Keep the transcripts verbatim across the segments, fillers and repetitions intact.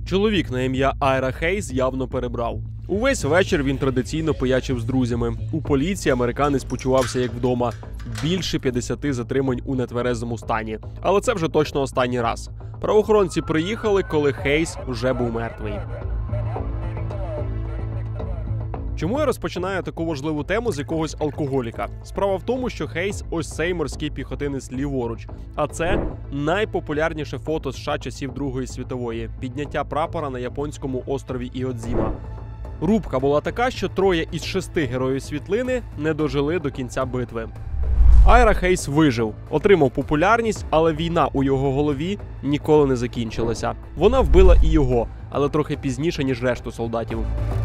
Чоловік на ім'я Айра Хейс явно перебрав. Увесь вечір він традиційно пиячив з друзями. У поліції американець почувався як вдома. Більше п'ятдесят затримань у нетверезому стані. Але це вже точно останній раз. Правоохоронці приїхали, коли Хейс вже був мертвий. Чому я розпочинаю таку важливу тему з якогось алкоголіка? Справа в тому, що Хейс – ось цей морський піхотинець ліворуч. А це найпопулярніше фото США часів Другої світової – підняття прапора на японському острові Іодзіма. Рубка була така, що троє із шести героїв світлини не дожили до кінця битви. Айра Хейс вижив, отримав популярність, але війна у його голові ніколи не закінчилася. Вона вбила і його, але трохи пізніше, ніж решту солдатів.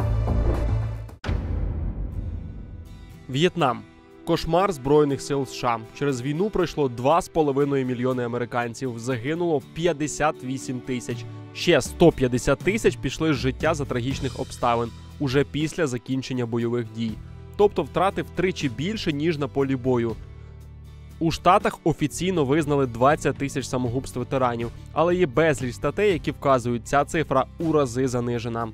В'єтнам. Кошмар Збройних сил США. Через війну пройшло два з половиною мільйони американців, загинуло п'ятдесят вісім тисяч. Ще сто п'ятдесят тисяч пішли з життя за трагічних обставин, уже після закінчення бойових дій. Тобто втрати втричі більше, ніж на полі бою. У Штатах офіційно визнали двадцять тисяч самогубств ветеранів, але є безліч статей, які вказують, ця цифра у рази занижена.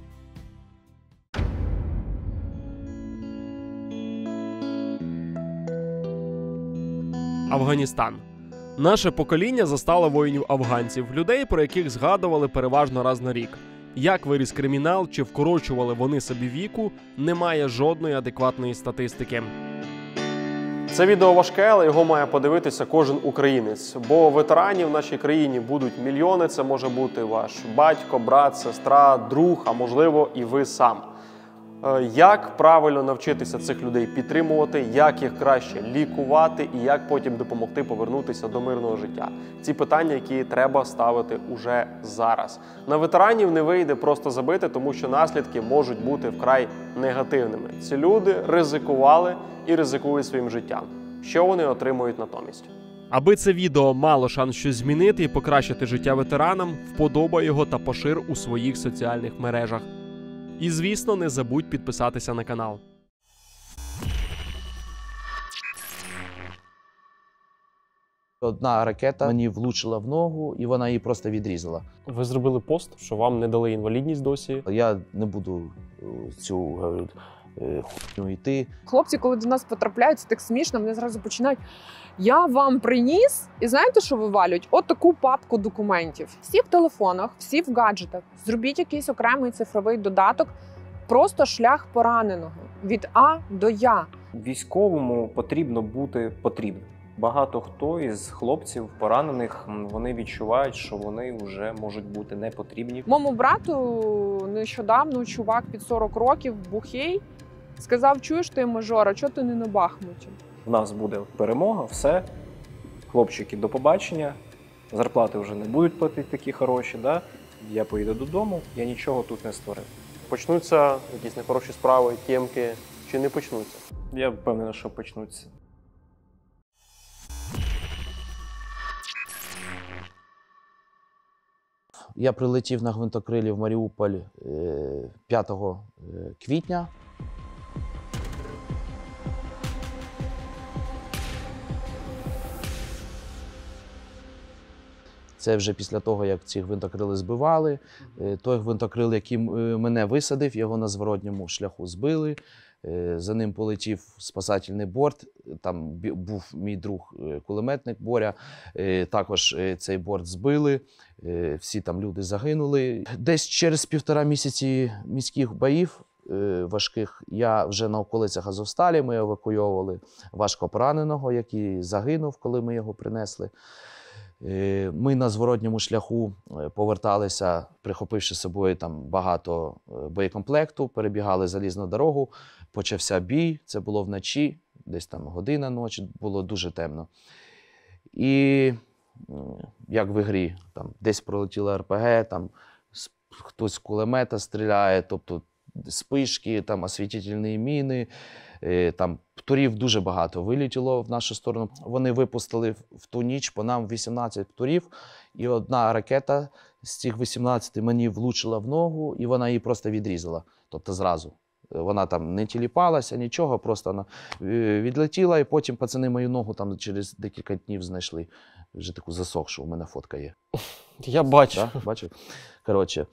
Афганістан. Наше покоління застало воїнів-афганців, людей, про яких згадували переважно раз на рік. Як виріс кримінал, чи вкорочували вони собі віку, немає жодної адекватної статистики. Це відео важке, але його має подивитися кожен українець. Бо ветеранів в нашій країні будуть мільйони, це може бути ваш батько, брат, сестра, друг, а можливо і ви сам. Як правильно навчитися цих людей підтримувати, як їх краще лікувати і як потім допомогти повернутися до мирного життя. Ці питання, які треба ставити уже зараз. На ветеранів не вийде просто забити, тому що наслідки можуть бути вкрай негативними. Ці люди ризикували і ризикують своїм життям. Що вони отримують натомість? Аби це відео мало шанс щось змінити і покращити життя ветеранам, вподобай його та пошир у своїх соціальних мережах. І, звісно, не забудь підписатися на канал. Одна ракета мені влучила в ногу, і вона її просто відрізала. Ви зробили пост, що вам не дали інвалідність досі. Я не буду цю, говорю, хуйню йти. Хлопці, коли до нас потрапляють, це так смішно, вони зразу починають: я вам приніс, і знаєте, що вивалюють? От таку папку документів. Всі в телефонах, всі в гаджетах. Зробіть якийсь окремий цифровий додаток, просто шлях пораненого, від А до Я. Військовому потрібно бути потрібним. Багато хто із хлопців поранених, вони відчувають, що вони вже можуть бути не потрібні. Моєму брату нещодавно чувак під сорок років, бухий, сказав: чуєш ти, мажора, чого ти не на Бахмуті? В нас буде перемога, все. Хлопчики, до побачення. Зарплати вже не будуть платити такі хороші, да? Я поїду додому, я нічого тут не створив. Почнуться якісь нехороші справи, тємки, чи не почнуться? Я впевнений, що почнуться. Я прилетів на гвинтокрилі в Маріуполь п'ятого квітня. Це вже після того, як ці гвинтокрили збивали. Той гвинтокрил, який мене висадив, його на зворотньому шляху збили. За ним полетів спасательний борт, там був мій друг кулеметник Боря, також цей борт збили, всі там люди загинули. Десь через півтора місяці міських боїв важких я вже на околицях Азовсталі, ми евакуйовували важко пораненого, який загинув, коли ми його принесли. Ми на зворотньому шляху поверталися, прихопивши з собою там багато боєкомплекту, перебігали залізну дорогу, почався бій, це було вночі, десь там година ночі, було дуже темно. І як в ігрі, там десь пролетіло РПГ, там хтось з кулемета стріляє, тобто спишки, там освітительні міни, там птурів дуже багато вилетіло в нашу сторону. Вони випустили в ту ніч по нам вісімнадцять птурів, і одна ракета з цих вісімнадцяти мені влучила в ногу, і вона її просто відрізала, тобто зразу. Вона там не тіліпалася, нічого, просто вона відлетіла, і потім пацани мою ногу там через декілька днів знайшли. Вже таку засохшу, у мене фотка є. Я бачу. Да? Бачив? Коротше,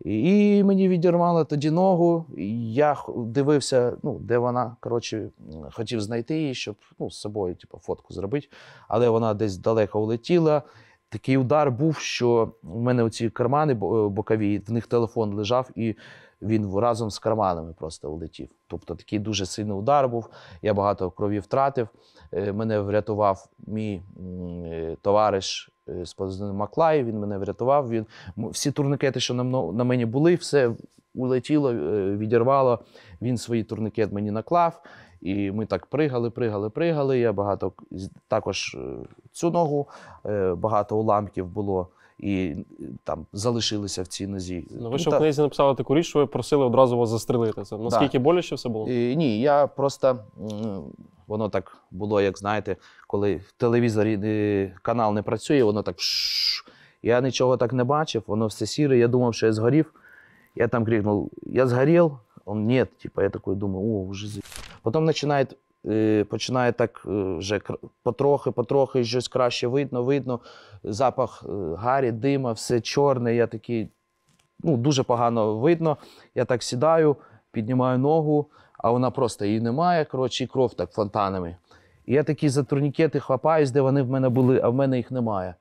І мені відірвало тоді ногу. І я х- дивився, ну, де вона, коротше, хотів знайти її, щоб ну, з собою типу, фотку зробити. Але вона десь далеко улетіла. Такий удар був, що в мене оці кармани бо- бокові, в них телефон лежав, і він разом з карманами просто улетів. Тобто такий дуже сильний удар був, я багато крові втратив. Е, Мене врятував мій м, е, товариш е, з позивним Маклай, він мене врятував. Він, м, всі турникети, що на, мно- на мені були, все улетіло, е, відірвало. Він свій турникет мені наклав. І ми так пригали, пригали, пригали. Я багато к- з- також е, цю ногу, е, багато уламків було і е, там залишилися в цій нозі. Ну, ви ще та- в книзі написали таку річ, що ви просили одразу вас застрелити. Це наскільки боляче все було? Е, Ні, я просто м, воно так було, як знаєте, коли в телевізорі е, канал не працює, воно так. шш. Я нічого так не бачив, воно все сіре. Я думав, що я згорів. Я там крикнув: я згорів. Он нет, типа я такой думаю, о, уже за... Потім починає, е, починає так е, вже кр- потрохи, потрохи щось краще видно, видно. Запах е, гарі, дима, все чорне. Я такий, ну, дуже погано видно. Я так сідаю, піднімаю ногу, а вона просто її немає, коротше, і кров так фонтанами. І я такі за турнікети хапаюсь, де вони в мене були, а в мене їх немає.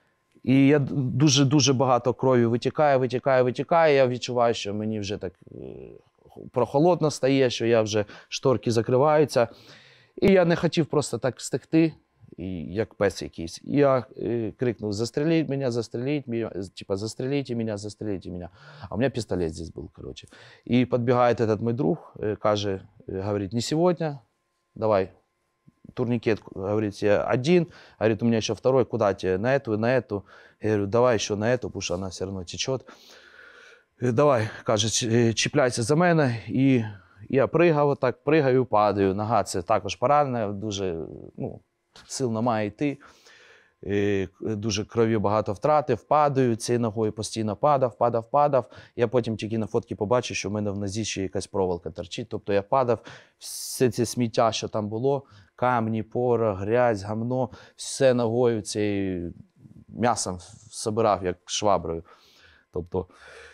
І я дуже-дуже багато крові витікає, витікає, витікає. Я відчуваю, що мені вже так е, прохолодно стає, що я вже шторки закриваються. І я не хотів просто так стекти, і, як пес якийсь. І я е, крикнув: застреліть мене, застреліть мене, типа застреліть мене, застреліть мене. А у мене пістолет здесь був, короче. І підбігає этот мой друг, е, каже, е, говорить, не сьогодні, давай. Турникет, говорит, я один, говорит, у меня еще второй, куда тебе, на эту, на эту. Я говорю, давай еще на эту, потому что она все равно течет. Давай, каже, «ч- чіпляйся за мене. І я пригав, отак, пригаю, падаю. Нога це також поранена, дуже, ну, сил немає йти. Е, Дуже крові багато втратив, падаю, цією ногою постійно падав, падав, падав. Я потім тільки на фотки побачив, що в мене в нозі ще якась проволока торчить. Тобто я падав, все це сміття, що там було, камні, порох, грязь, гамно, все ногою цією м'ясом собирав, як шваброю. Тобто,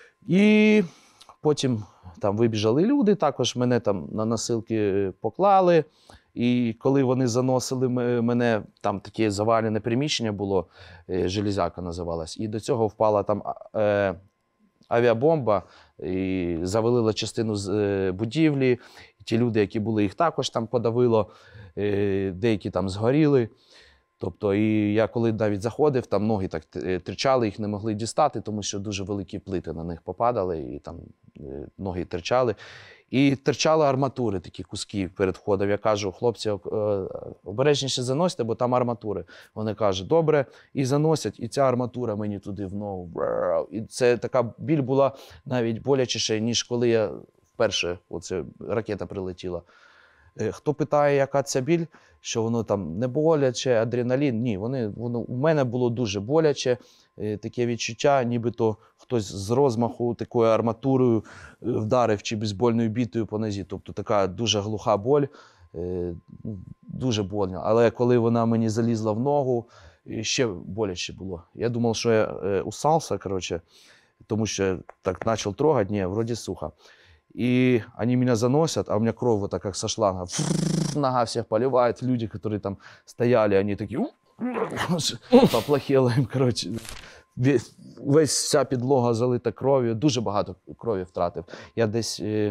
і потім там вибіжали люди, також мене там на носилки поклали. І коли вони заносили м- мене, там таке завалене приміщення було, е, железяка називалась, і до цього впала там а- е, авіабомба, і завалила частину з е, будівлі. І ті люди, які були, їх також там подавило, е, деякі там згоріли. Тобто, і я коли навіть заходив, там ноги так е, тричали, їх не могли дістати, тому що дуже великі плити на них попадали, і там е, ноги тричали. І терчали арматури, такі куски перед входом. Я кажу, хлопці, е, обережніше заносьте, бо там арматури. Вони кажуть, добре, і заносять, і ця арматура мені туди в ногу. Бррр. І це така біль була навіть болячіше, ніж коли я вперше, оце ракета прилетіла. Е, Хто питає, яка ця біль, що воно там не боляче, адреналін? Ні, вони, воно, у мене було дуже боляче, е, таке відчуття, нібито хтось з розмаху такою арматурою е, вдарив чи бейсбольною бітою по нозі. Тобто така дуже глуха боль, е, ну, дуже больно. Але коли вона мені залізла в ногу, е, ще боляче було. Я думав, що я е, усався, коротше, тому що так почав трогати, ні, вроді сухо. И они меня заносят, а у меня кровь вот так как со шланга. Фрррр, нога всех поливает. Люди, которые там стояли, они такие поплохело им, короче. Весь, весь вся підлога залита кров'ю. Дуже багато крові втратив. Я десь е,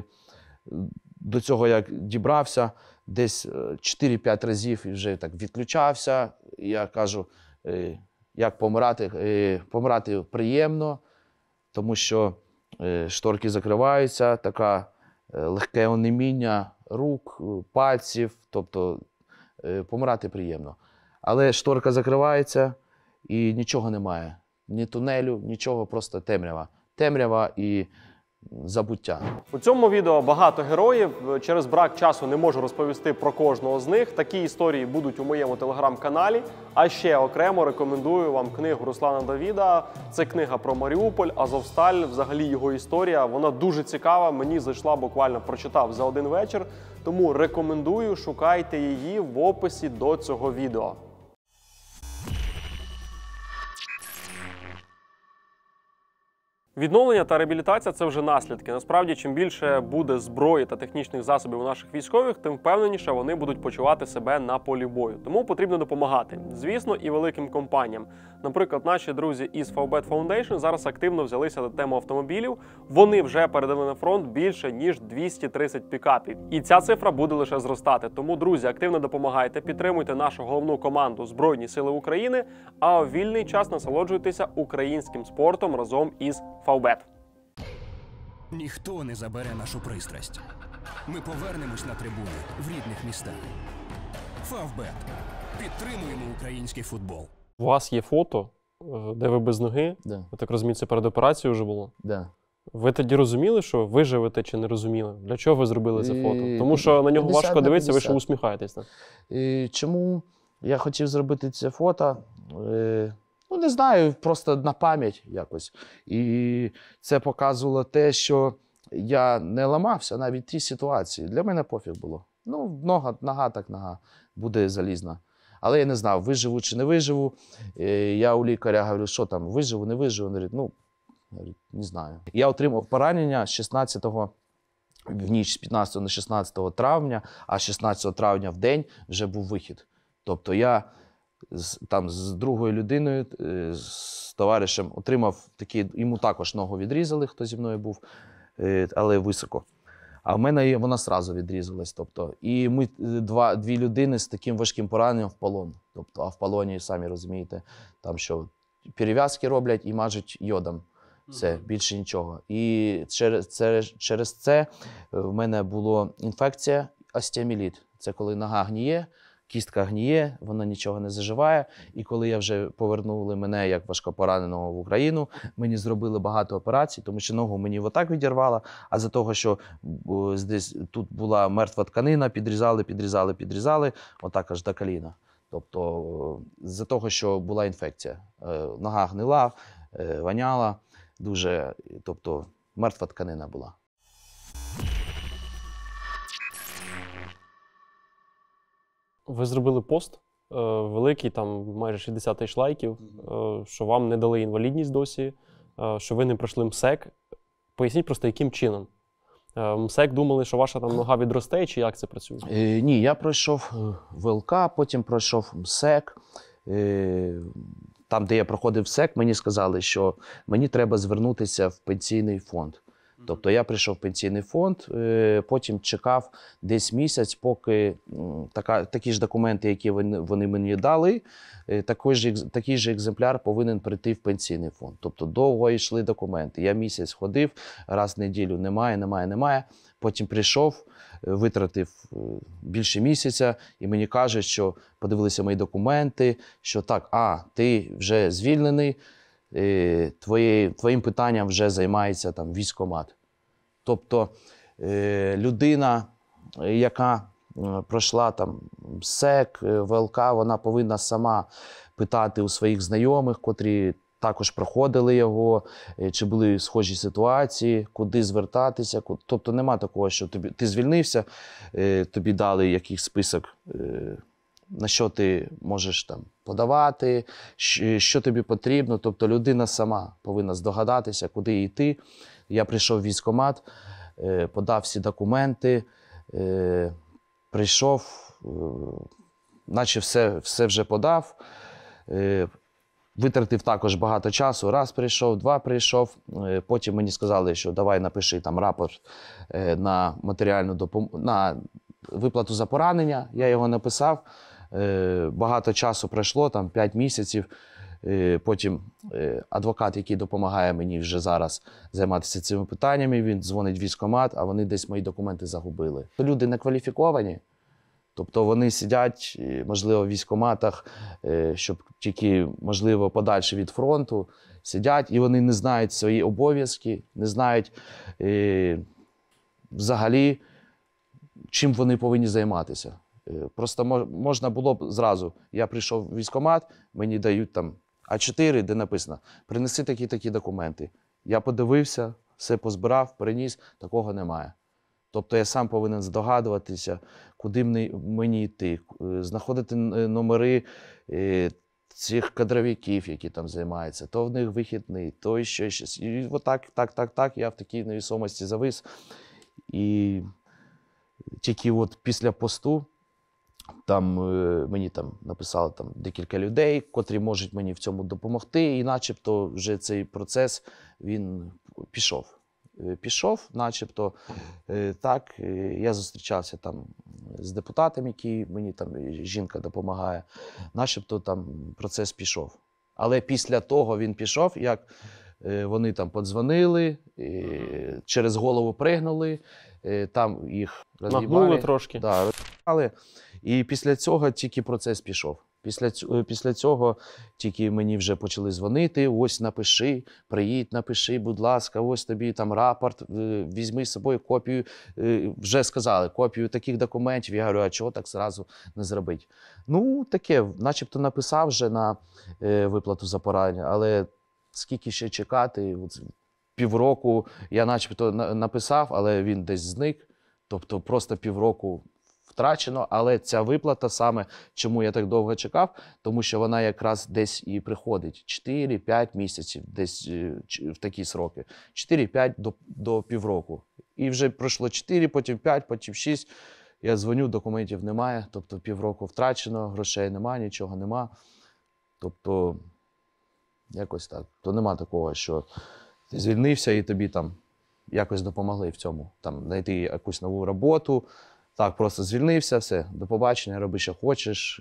до цього як дібрався, десь чотири-п'ять разів і вже так відключався. І я кажу, е, як помирати. Е, помирати приємно, тому що е, шторки закриваються, таке легке онеміння рук, пальців, тобто е, помирати приємно. Але шторка закривається і нічого немає. Ні тунелю, нічого, просто темрява. Темрява і забуття. У цьому відео багато героїв. Через брак часу не можу розповісти про кожного з них. Такі історії будуть у моєму телеграм-каналі. А ще окремо рекомендую вам книгу Руслана Давіда. Це книга про Маріуполь, Азовсталь, взагалі його історія. Вона дуже цікава, мені зайшла, буквально прочитав за один вечір. Тому рекомендую, шукайте її в описі до цього відео. Відновлення та реабілітація – це вже наслідки. Насправді, чим більше буде зброї та технічних засобів у наших військових, тим впевненіше вони будуть почувати себе на полі бою. Тому потрібно допомагати. Звісно, і великим компаніям. Наприклад, наші друзі із Favbet Foundation зараз активно взялися до теми автомобілів. Вони вже передали на фронт більше, ніж двісті тридцять пікапів. І ця цифра буде лише зростати. Тому, друзі, активно допомагайте, підтримуйте нашу головну команду Збройні Сили України, а у вільний час насолоджуйтеся українським спортом разом із Favbet. Ніхто не забере нашу пристрасть. Ми повернемось на трибуни в рідних містах. Favbet. Підтримуємо український футбол. У вас є фото, де ви без ноги. Да. Я так розумію, це перед операцією вже було. Да. Ви тоді розуміли, що ви живете чи не розуміли? Для чого ви зробили це фото? І- Тому що на нього п'ятдесят важко на дивитися, ви ще п'ятдесят. усміхаєтесь. Так? І чому я хотів зробити це фото? Е, Ну, не знаю, просто на пам'ять якось. І це показувало те, що я не ламався навіть в тій ситуації. Для мене пофіг було. Ну, нога, нога так нога, буде залізна. Але я не знав, виживу чи не виживу. Е, Я у лікаря говорю, що там, виживу, не виживу. Він говорить, ну, говорить, не знаю. Я отримав поранення шістнадцятого в ніч з п'ятнадцятого на шістнадцяте травня, а шістнадцятого травня в день вже був вихід. Тобто я з, там з другою людиною, е, з товаришем отримав такі, йому також ногу відрізали, хто зі мною був, е, але високо. А в мене її- вона сразу відрізалась. Тобто, і ми е, два, дві людини з таким важким пораненням в полон. Тобто, а в полоні, самі розумієте, там що перев'язки роблять і мажуть йодом. Все, більше нічого. І через це, через це в мене була інфекція, остеоміліт. Це коли нога гніє, кістка гніє, вона нічого не заживає. І коли я вже повернули мене як важкопораненого в Україну, мені зробили багато операцій, тому що ногу мені отак відірвало, а за того, що о, здесь, тут була мертва тканина, підрізали, підрізали, підрізали, отак аж до коліна. Тобто з-за того, що була інфекція. Е, Нога гнила, е, воняла дуже, тобто мертва тканина була. Ви зробили пост е, великий, там майже шістдесят тисяч лайків, е, що вам не дали інвалідність досі, е, що ви не пройшли МСЕК. Поясніть просто, яким чином? Е, МСЕК думали, що ваша там нога відросте, чи як це працює? Е, ні, я пройшов е, ВЛК, потім пройшов МСЕК. Е, там, де я проходив МСЕК, мені сказали, що мені треба звернутися в пенсійний фонд. Тобто я прийшов в пенсійний фонд, е, потім чекав десь місяць, поки м, така, такі ж документи, які вони, вони мені дали, е, такий ж, екз- такий же екземпляр повинен прийти в пенсійний фонд. Тобто довго йшли документи. Я місяць ходив, раз в неділю немає, немає, немає. Потім прийшов, е, витратив е, більше місяця, і мені кажуть, що подивилися мої документи, що так, а, ти вже звільнений, е, твої, твоїм питанням вже займається там військкомат. Тобто е, людина, е, яка е, пройшла там МСЕК, е, ВЛК, вона повинна сама питати у своїх знайомих, котрі також проходили його, е, чи були схожі ситуації, куди звертатися. ку- Тобто нема такого, що тобі, ти звільнився, е, тобі дали якийсь список, е, на що ти можеш там подавати, щ- що тобі потрібно. Тобто людина сама повинна здогадатися, куди йти. Я прийшов в військкомат, е, подав всі документи, е, прийшов, е, наче все, все вже подав. Е, Витратив також багато часу. Раз прийшов, два прийшов. Е, Потім мені сказали, що давай напиши там рапорт е, на матеріальну допомогу, на виплату за поранення. Я його написав. Е, Багато часу пройшло, там п'ять місяців. Е, Потім е, адвокат, який допомагає мені вже зараз займатися цими питаннями, він дзвонить в військкомат, а вони десь мої документи загубили. Люди не кваліфіковані. Тобто вони сидять, е, можливо, в військкоматах, е, щоб тільки, можливо, подальше від фронту, сидять, і вони не знають свої обов'язки, не знають е, взагалі, чим вони повинні займатися. Е, Просто мож- можна було б зразу, я прийшов в військкомат, мені дають там А чотири, де написано, принеси такі-такі документи. Я подивився, все позбирав, приніс, такого немає. Тобто я сам повинен здогадуватися, куди мені- мені йти, е, знаходити н- номери е, цих кадровиків, які там займаються, то в них вихідний, то ще щось. І отак, так, так, так, я в такій невісомості завис. І тільки от після посту там е, мені там написали там декілька людей, котрі можуть мені в цьому допомогти, і начебто вже цей процес, він пішов. Е, Пішов, начебто, е, так, е, я зустрічався там з депутатом, який мені там, жінка допомагає, начебто там процес пішов. Але після того він пішов, як е, вони там подзвонили, е, через голову пригнули, е, там їх Нагнули роз'їбали. трошки. Да, роз'їбали. І після цього тільки процес пішов. Після цього, після цього тільки мені вже почали дзвонити, ось напиши, приїдь, напиши, будь ласка, ось тобі там рапорт, візьми з собою копію, вже сказали, копію таких документів. Я говорю, а чого так зразу не зробити? Ну, таке, начебто написав вже на виплату за поранення, але скільки ще чекати? Півроку я начебто написав, але він десь зник, тобто просто півроку втрачено, але ця виплата саме, чому я так довго чекав, тому що вона якраз десь і приходить. чотири-п'ять місяців, десь в такі сроки. чотири-п'ять до, до півроку. І вже пройшло чотири, потім п'ять, потім шість. Я дзвоню, документів немає, тобто півроку втрачено, грошей немає, нічого нема. Тобто, якось так. То нема такого, що ти звільнився і тобі там якось допомогли в цьому. Там знайти якусь нову роботу. Так, просто звільнився, все, до побачення, роби, що хочеш,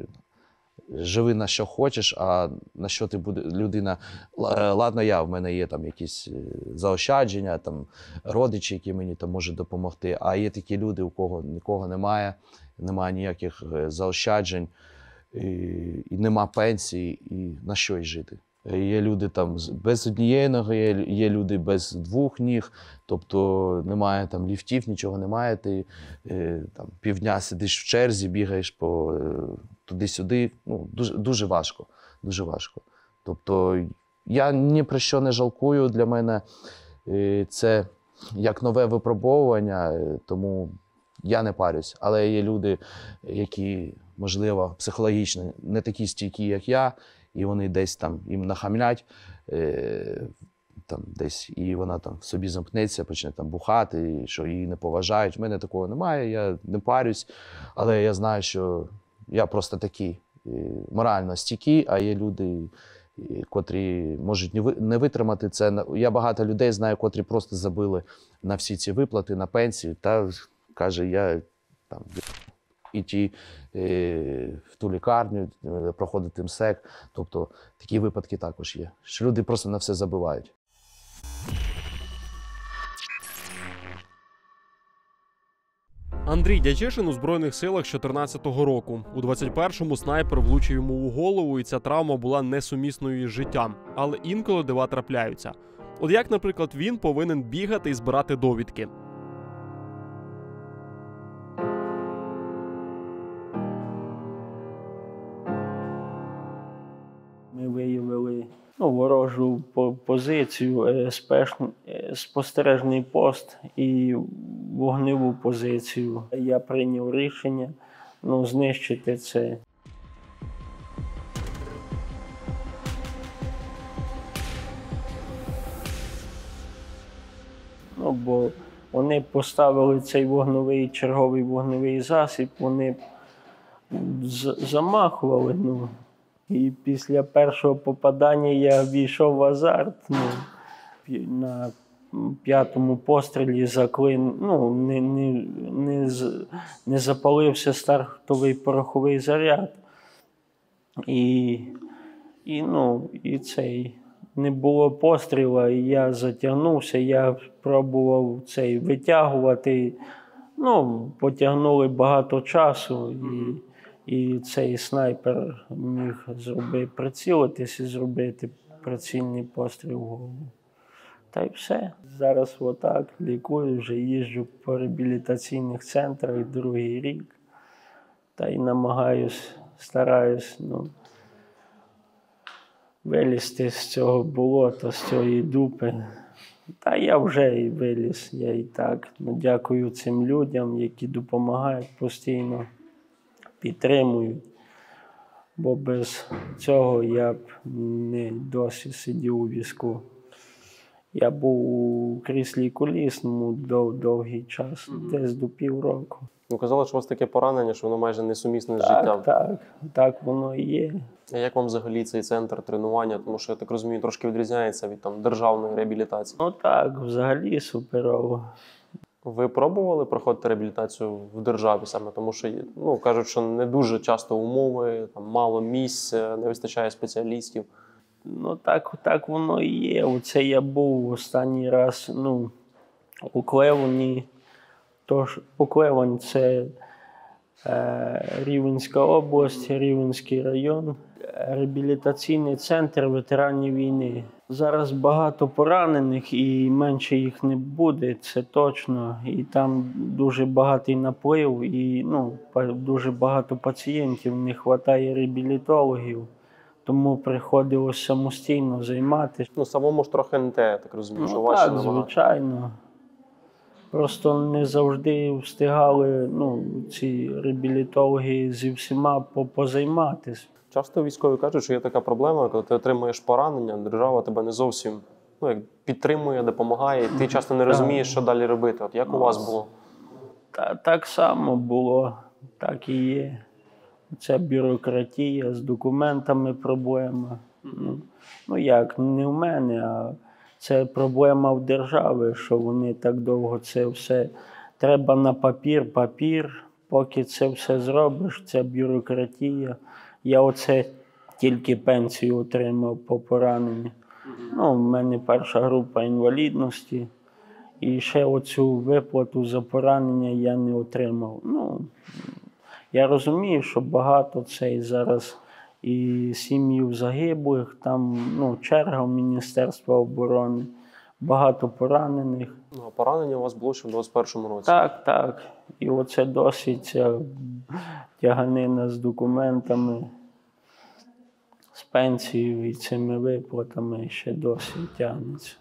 живи на що хочеш, а на що ти буде, людина, ладно, я, в мене є там якісь заощадження, там родичі, які мені там можуть допомогти, а є такі люди, у кого нікого немає, немає ніяких заощаджень, і, і нема пенсії, і на що й жити. Є люди там без однієї ноги, є, є люди без двох ніг, тобто немає там ліфтів, нічого немає, ти е, там півдня сидиш в черзі, бігаєш по е, туди-сюди, ну, дуже, дуже важко, дуже важко. Тобто я ні про що не жалкую, для мене е, це як нове випробовування, е, тому я не парюсь, але є люди, які, можливо, психологічно не такі стійкі, як я, і вони десь там їм нахамлять, е, там десь, і вона там в собі замкнеться, почне там бухати, і що її не поважають. В мене такого немає, я не парюсь, але я знаю, що я просто такий е, морально стійкий, а є люди, е, котрі можуть не витримати це. Я багато людей знаю, котрі просто забили на всі ці виплати, на пенсію, та каже, я там іти е, в ту лікарню, е, проходити МСЕК. Тобто такі випадки також є. Що люди просто на все забивають. Андрій Дячишин у Збройних силах з чотирнадцятого року. У двадцять першому снайпер влучив йому у голову, і ця травма була несумісною із життям. Але інколи дива трапляються. От як, наприклад, він повинен бігати і збирати довідки. Ми виявили ну, ворожу позицію, спостережний пост і вогневу позицію. Я прийняв рішення ну, знищити це. Ну, бо вони поставили цей вогневий, черговий вогневий засіб, вони замахували. Ну. І після першого попадання я війшов в азарт. Ну, на п'ятому пострілі заклин, ну, не, не, не, не запалився стартовий пороховий заряд. І, і, ну, і цей, не було постріла, і я затягнувся, я пробував цей витягувати. Ну, потягнули багато часу. І, І цей снайпер міг зробити, прицілитись і зробити прицільний постріл в голову. Та й все. Зараз отак лікую, вже їжджу по реабілітаційних центрах другий рік. Та й намагаюсь, стараюсь ну, вилізти з цього болота, з цієї дупи. Та я вже і виліз, я і так. Ну, дякую цим людям, які допомагають постійно. Підтримують. бо без цього я б не досі сидів у візку. Я був у кріслі колісному дов, довгий час, mm-hmm. десь до півроку. Ну, казали, що у вас таке поранення, що воно майже несумісне з життям. Так, так, так воно і є. А як вам взагалі цей центр тренування? Тому що, я так розумію, трошки відрізняється від там, державної реабілітації. Ну так, взагалі суперово. Ви пробували проходити реабілітацію в державі саме? Тому що, ну, кажуть, що не дуже часто умови, там, мало місць, не вистачає спеціалістів. Ну так, так воно і є. Оце я був останній раз, ну, у Клевані. Тож, Клевань – це е, Рівненська область, Рівненський район, реабілітаційний центр ветеранів війни. Зараз багато поранених і менше їх не буде, це точно. І там дуже багатий наплив, і ну, дуже багато пацієнтів, не вистачає реабілітологів. Тому приходилось самостійно займатися. Ну, самому ж трохи не те, я так розумію, що Ну, важче так, набагато. звичайно. Просто не завжди встигали ну, ці реабілітологи зі всіма позайматися. Часто військові кажуть, що є така проблема, коли ти отримуєш поранення, держава тебе не зовсім ну, як підтримує, допомагає, і ти часто не розумієш, що далі робити. От як у вас було? Та, так само було, так і є. Це бюрократія, з документами проблема. Ну, ну як, не в мене, а це проблема в держави, що вони так довго це все. Треба на папір, папір, поки це все зробиш, це бюрократія. Я оце тільки пенсію отримав по пораненню. Ну, в мене перша група інвалідності. І ще оцю виплату за поранення я не отримав. Ну, я розумію, що багато це і зараз і сім'їв загиблих, там ну, черга в Міністерства оборони, багато поранених. Ну, а поранення у вас було ще в двадцять першому році? Так, так. І оце досить ця тяганина з документами, з пенсією і цими виплатами ще досі тягнеться.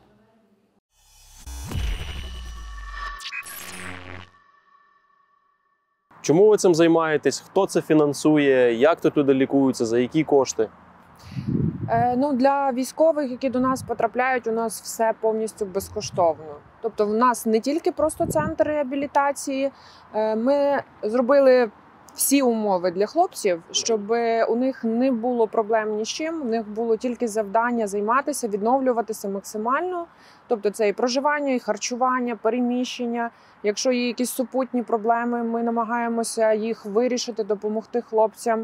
Чому ви цим займаєтесь? Хто це фінансує? Як тут люди лікуються? За які кошти? Е, ну, для військових, які до нас потрапляють, у нас все повністю безкоштовно. Тобто в нас не тільки просто центр реабілітації, е, ми зробили всі умови для хлопців, щоб у них не було проблем ні з чим, у них було тільки завдання займатися, відновлюватися максимально. Тобто це і проживання, і харчування, переміщення. Якщо є якісь супутні проблеми, ми намагаємося їх вирішити, допомогти хлопцям.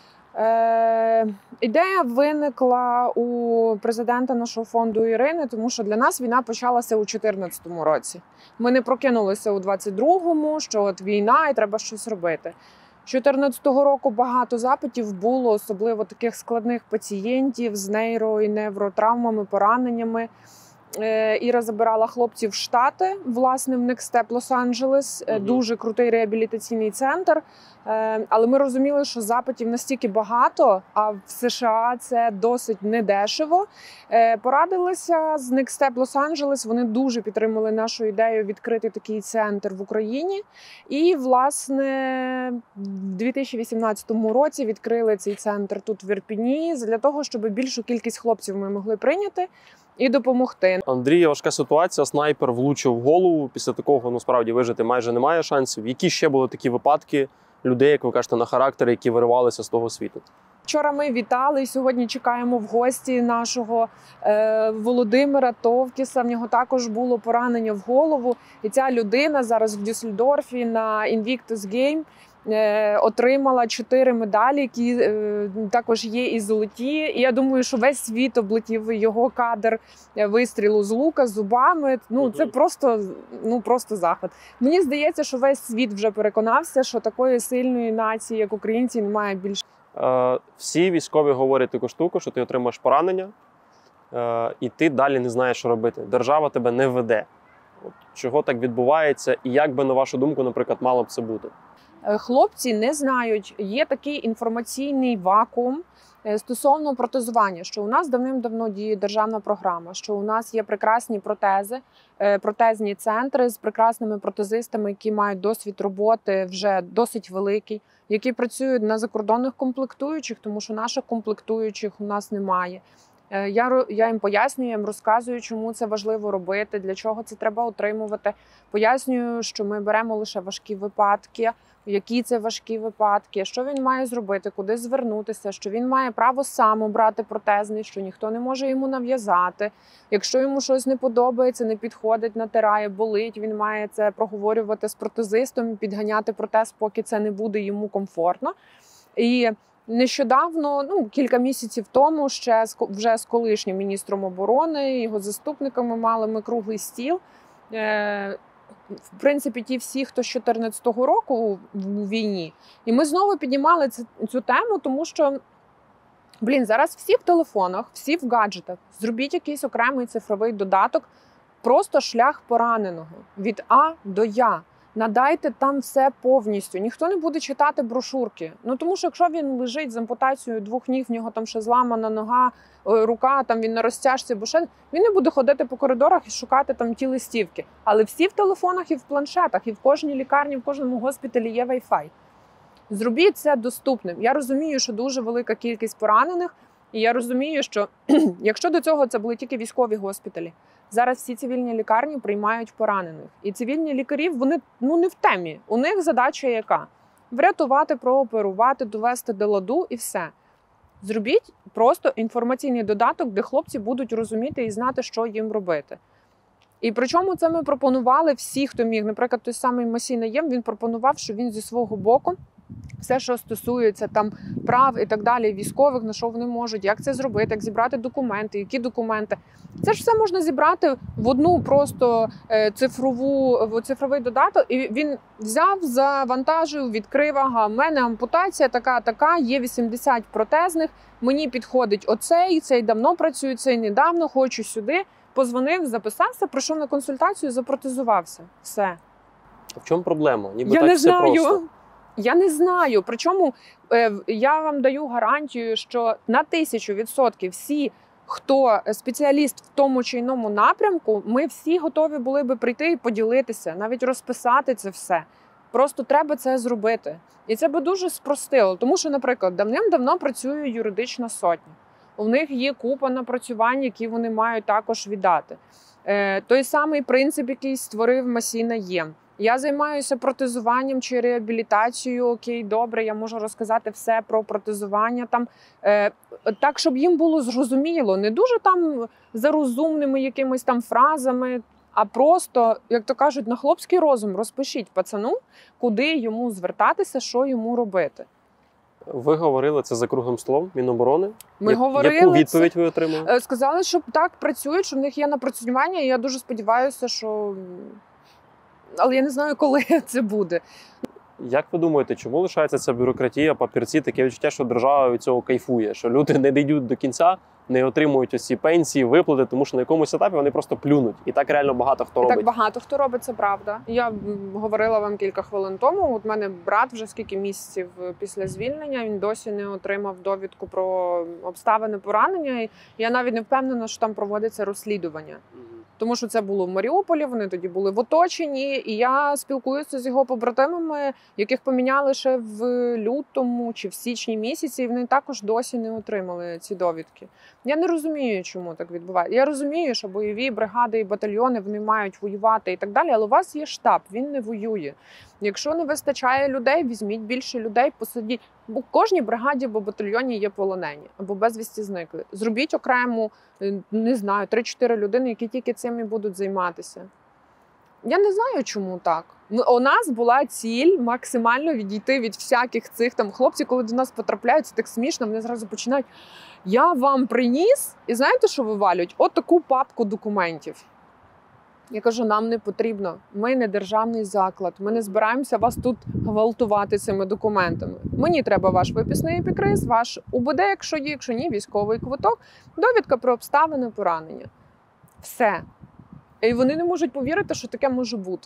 Е, ідея виникла у президента нашого фонду Ірини, тому що для нас війна почалася у дві тисячі чотирнадцятому році. Ми не прокинулися у двадцять другому, що от війна і треба щось робити. З дві тисячі чотирнадцятого року багато запитів було, особливо таких складних пацієнтів з нейро- і невротравмами, пораненнями. Іра забирала хлопців в Штати, власне, в Next Step Лос-Анджелес, mm-hmm. дуже крутий реабілітаційний центр. Але ми розуміли, що запитів настільки багато, а в США це досить недешево. Порадилися з Next Step Лос-Анджелес, вони дуже підтримали нашу ідею відкрити такий центр в Україні. І, власне, в дві тисячі вісімнадцятому році відкрили цей центр тут в Ірпені, для того, щоб більшу кількість хлопців ми могли прийняти і допомогти. Андрія, важка ситуація, снайпер влучив в голову, після такого, ну, справді, вижити майже немає шансів. Які ще були такі випадки людей, як ви кажете, на характер, які виривалися з того світу? Вчора ми вітали і сьогодні чекаємо в гості нашого е, Володимира Товкіса. В нього також було поранення в голову. І ця людина зараз в Дюссельдорфі на Invictus Game е, отримала чотири медалі, які е, також є і золоті. І я думаю, що весь світ облетів його кадр вистрілу з лука, з зубами. Ну, це просто, ну, просто захват. Мені здається, що весь світ вже переконався, що такої сильної нації, як українці, немає більше. Е, всі військові говорять таку штуку, що ти отримаєш поранення, е, і ти далі не знаєш, що робити. Держава тебе не веде. От, чого так відбувається і як би, на вашу думку, наприклад, мало б це бути? Хлопці не знають, є такий інформаційний вакуум стосовно протезування, що у нас давним-давно діє державна програма, що у нас є прекрасні протези, протезні центри з прекрасними протезистами, які мають досвід роботи вже досить великий, які працюють на закордонних комплектуючих, тому що наших комплектуючих у нас немає. Я, я їм пояснюю, я їм розказую, чому це важливо робити, для чого це треба отримувати. Пояснюю, що ми беремо лише важкі випадки, які це важкі випадки, що він має зробити, куди звернутися, що він має право сам обрати протезний, що ніхто не може йому нав'язати. Якщо йому щось не подобається, не підходить, натирає, болить, він має це проговорювати з протезистом, підганяти протез, поки це не буде йому комфортно. І нещодавно, ну, кілька місяців тому, ще вже з колишнім міністром оборони, його заступниками мали ми круглий стіл. В принципі, ті всі, хто з чотирнадцятого року в війні. І ми знову піднімали цю, цю тему, тому що, блін, зараз всі в телефонах, всі в гаджетах. Зробіть якийсь окремий цифровий додаток, просто шлях пораненого, від А до Я. Надайте там все повністю. Ніхто не буде читати брошурки. Ну, тому що якщо він лежить з ампутацією двох ніг, в нього там ще зламана нога, рука, там він на розтяжці, бо ще він не буде ходити по коридорах і шукати там ті листівки. Але всі в телефонах і в планшетах, і в кожній лікарні, в кожному госпіталі є Wi-Fi. Зробіть це доступним. Я розумію, що дуже велика кількість поранених, і я розумію, що якщо до цього це були тільки військові госпіталі, зараз всі цивільні лікарні приймають поранених. І цивільні лікарі, вони ну, не в темі. У них задача яка? Врятувати, прооперувати, довести до ладу і все. Зробіть просто інформаційний додаток, де хлопці будуть розуміти і знати, що їм робити. І причому це ми пропонували всі, хто міг. Наприклад, той самий Масій Наєм, він пропонував, що він зі свого боку все, що стосується там прав і так далі, військових, на що вони можуть, як це зробити, як зібрати документи, які документи. Це ж все можна зібрати в одну просто цифрову, цифровий додаток. І він взяв, завантажив, відкрив, ага, в мене ампутація така-така, є вісімдесят протезних, мені підходить оцей, цей давно працює, цей недавно, хочу сюди. Позвонив, записався, прийшов на консультацію, запротезувався. Все. В чому проблема? Ніби Я так не все знаю. просто. Я не знаю. Причому е, я вам даю гарантію, що на тисячу відсотків всі, хто спеціаліст в тому чи іному напрямку, ми всі готові були би прийти і поділитися, навіть розписати це все. Просто треба це зробити. І це би дуже спростило. Тому що, наприклад, давним-давно працює юридична сотня. У них є купа напрацювань, які вони мають також віддати. Е, той самий принцип, який створив Масій Наєм. Я займаюся протезуванням чи реабілітацією, окей, добре, я можу розказати все про протезування. Там, е, так, щоб їм було зрозуміло, не дуже там за розумними якимись там фразами, а просто, як то кажуть, на хлопський розум розпишіть пацану, куди йому звертатися, що йому робити. Ви говорили це за круглим столом Міноборони? Ми Я, говорили яку відповідь це. ви отримали? Сказали, що так працюють, що в них є напрацювання, і я дуже сподіваюся, що... Але я не знаю, коли це буде. Як ви думаєте, чому лишається ця бюрократія, папірці, таке відчуття, що держава від цього кайфує, що люди не дійдуть до кінця, не отримують ось ці пенсії, виплати, тому що на якомусь етапі вони просто плюнуть. І так реально багато хто І робить. так багато хто робить, це правда. Я м, говорила вам кілька хвилин тому, от мене брат вже скільки місяців після звільнення, він досі не отримав довідку про обставини поранення. І я навіть не впевнена, що там проводиться розслідування. Тому що це було в Маріуполі, вони тоді були в оточенні, і я спілкуюся з його побратимами, яких поміняли ще в лютому чи в січні місяці, і вони також досі не отримали ці довідки. Я не розумію, чому так відбувається. Я розумію, що бойові бригади і батальйони, вони мають воювати і так далі, але у вас є штаб, він не воює. Якщо не вистачає людей, візьміть більше людей, посадіть. Бо в кожній бригаді або батальйоні є полонені, або безвісті зникли. Зробіть окрему, не знаю, три-чотири людини, які тільки цим і будуть займатися. Я не знаю, чому так. У нас була ціль максимально відійти від всяких цих там хлопців, коли до нас потрапляють, це так смішно, вони зразу починають: я вам приніс, і знаєте, що вивалюють? От таку папку документів. Я кажу, нам не потрібно, ми не державний заклад, ми не збираємося вас тут гвалтувати цими документами. Мені треба ваш виписний епікриз, ваш УБД, якщо є, якщо ні, військовий квиток, довідка про обставини поранення. Все. І вони не можуть повірити, що таке може бути.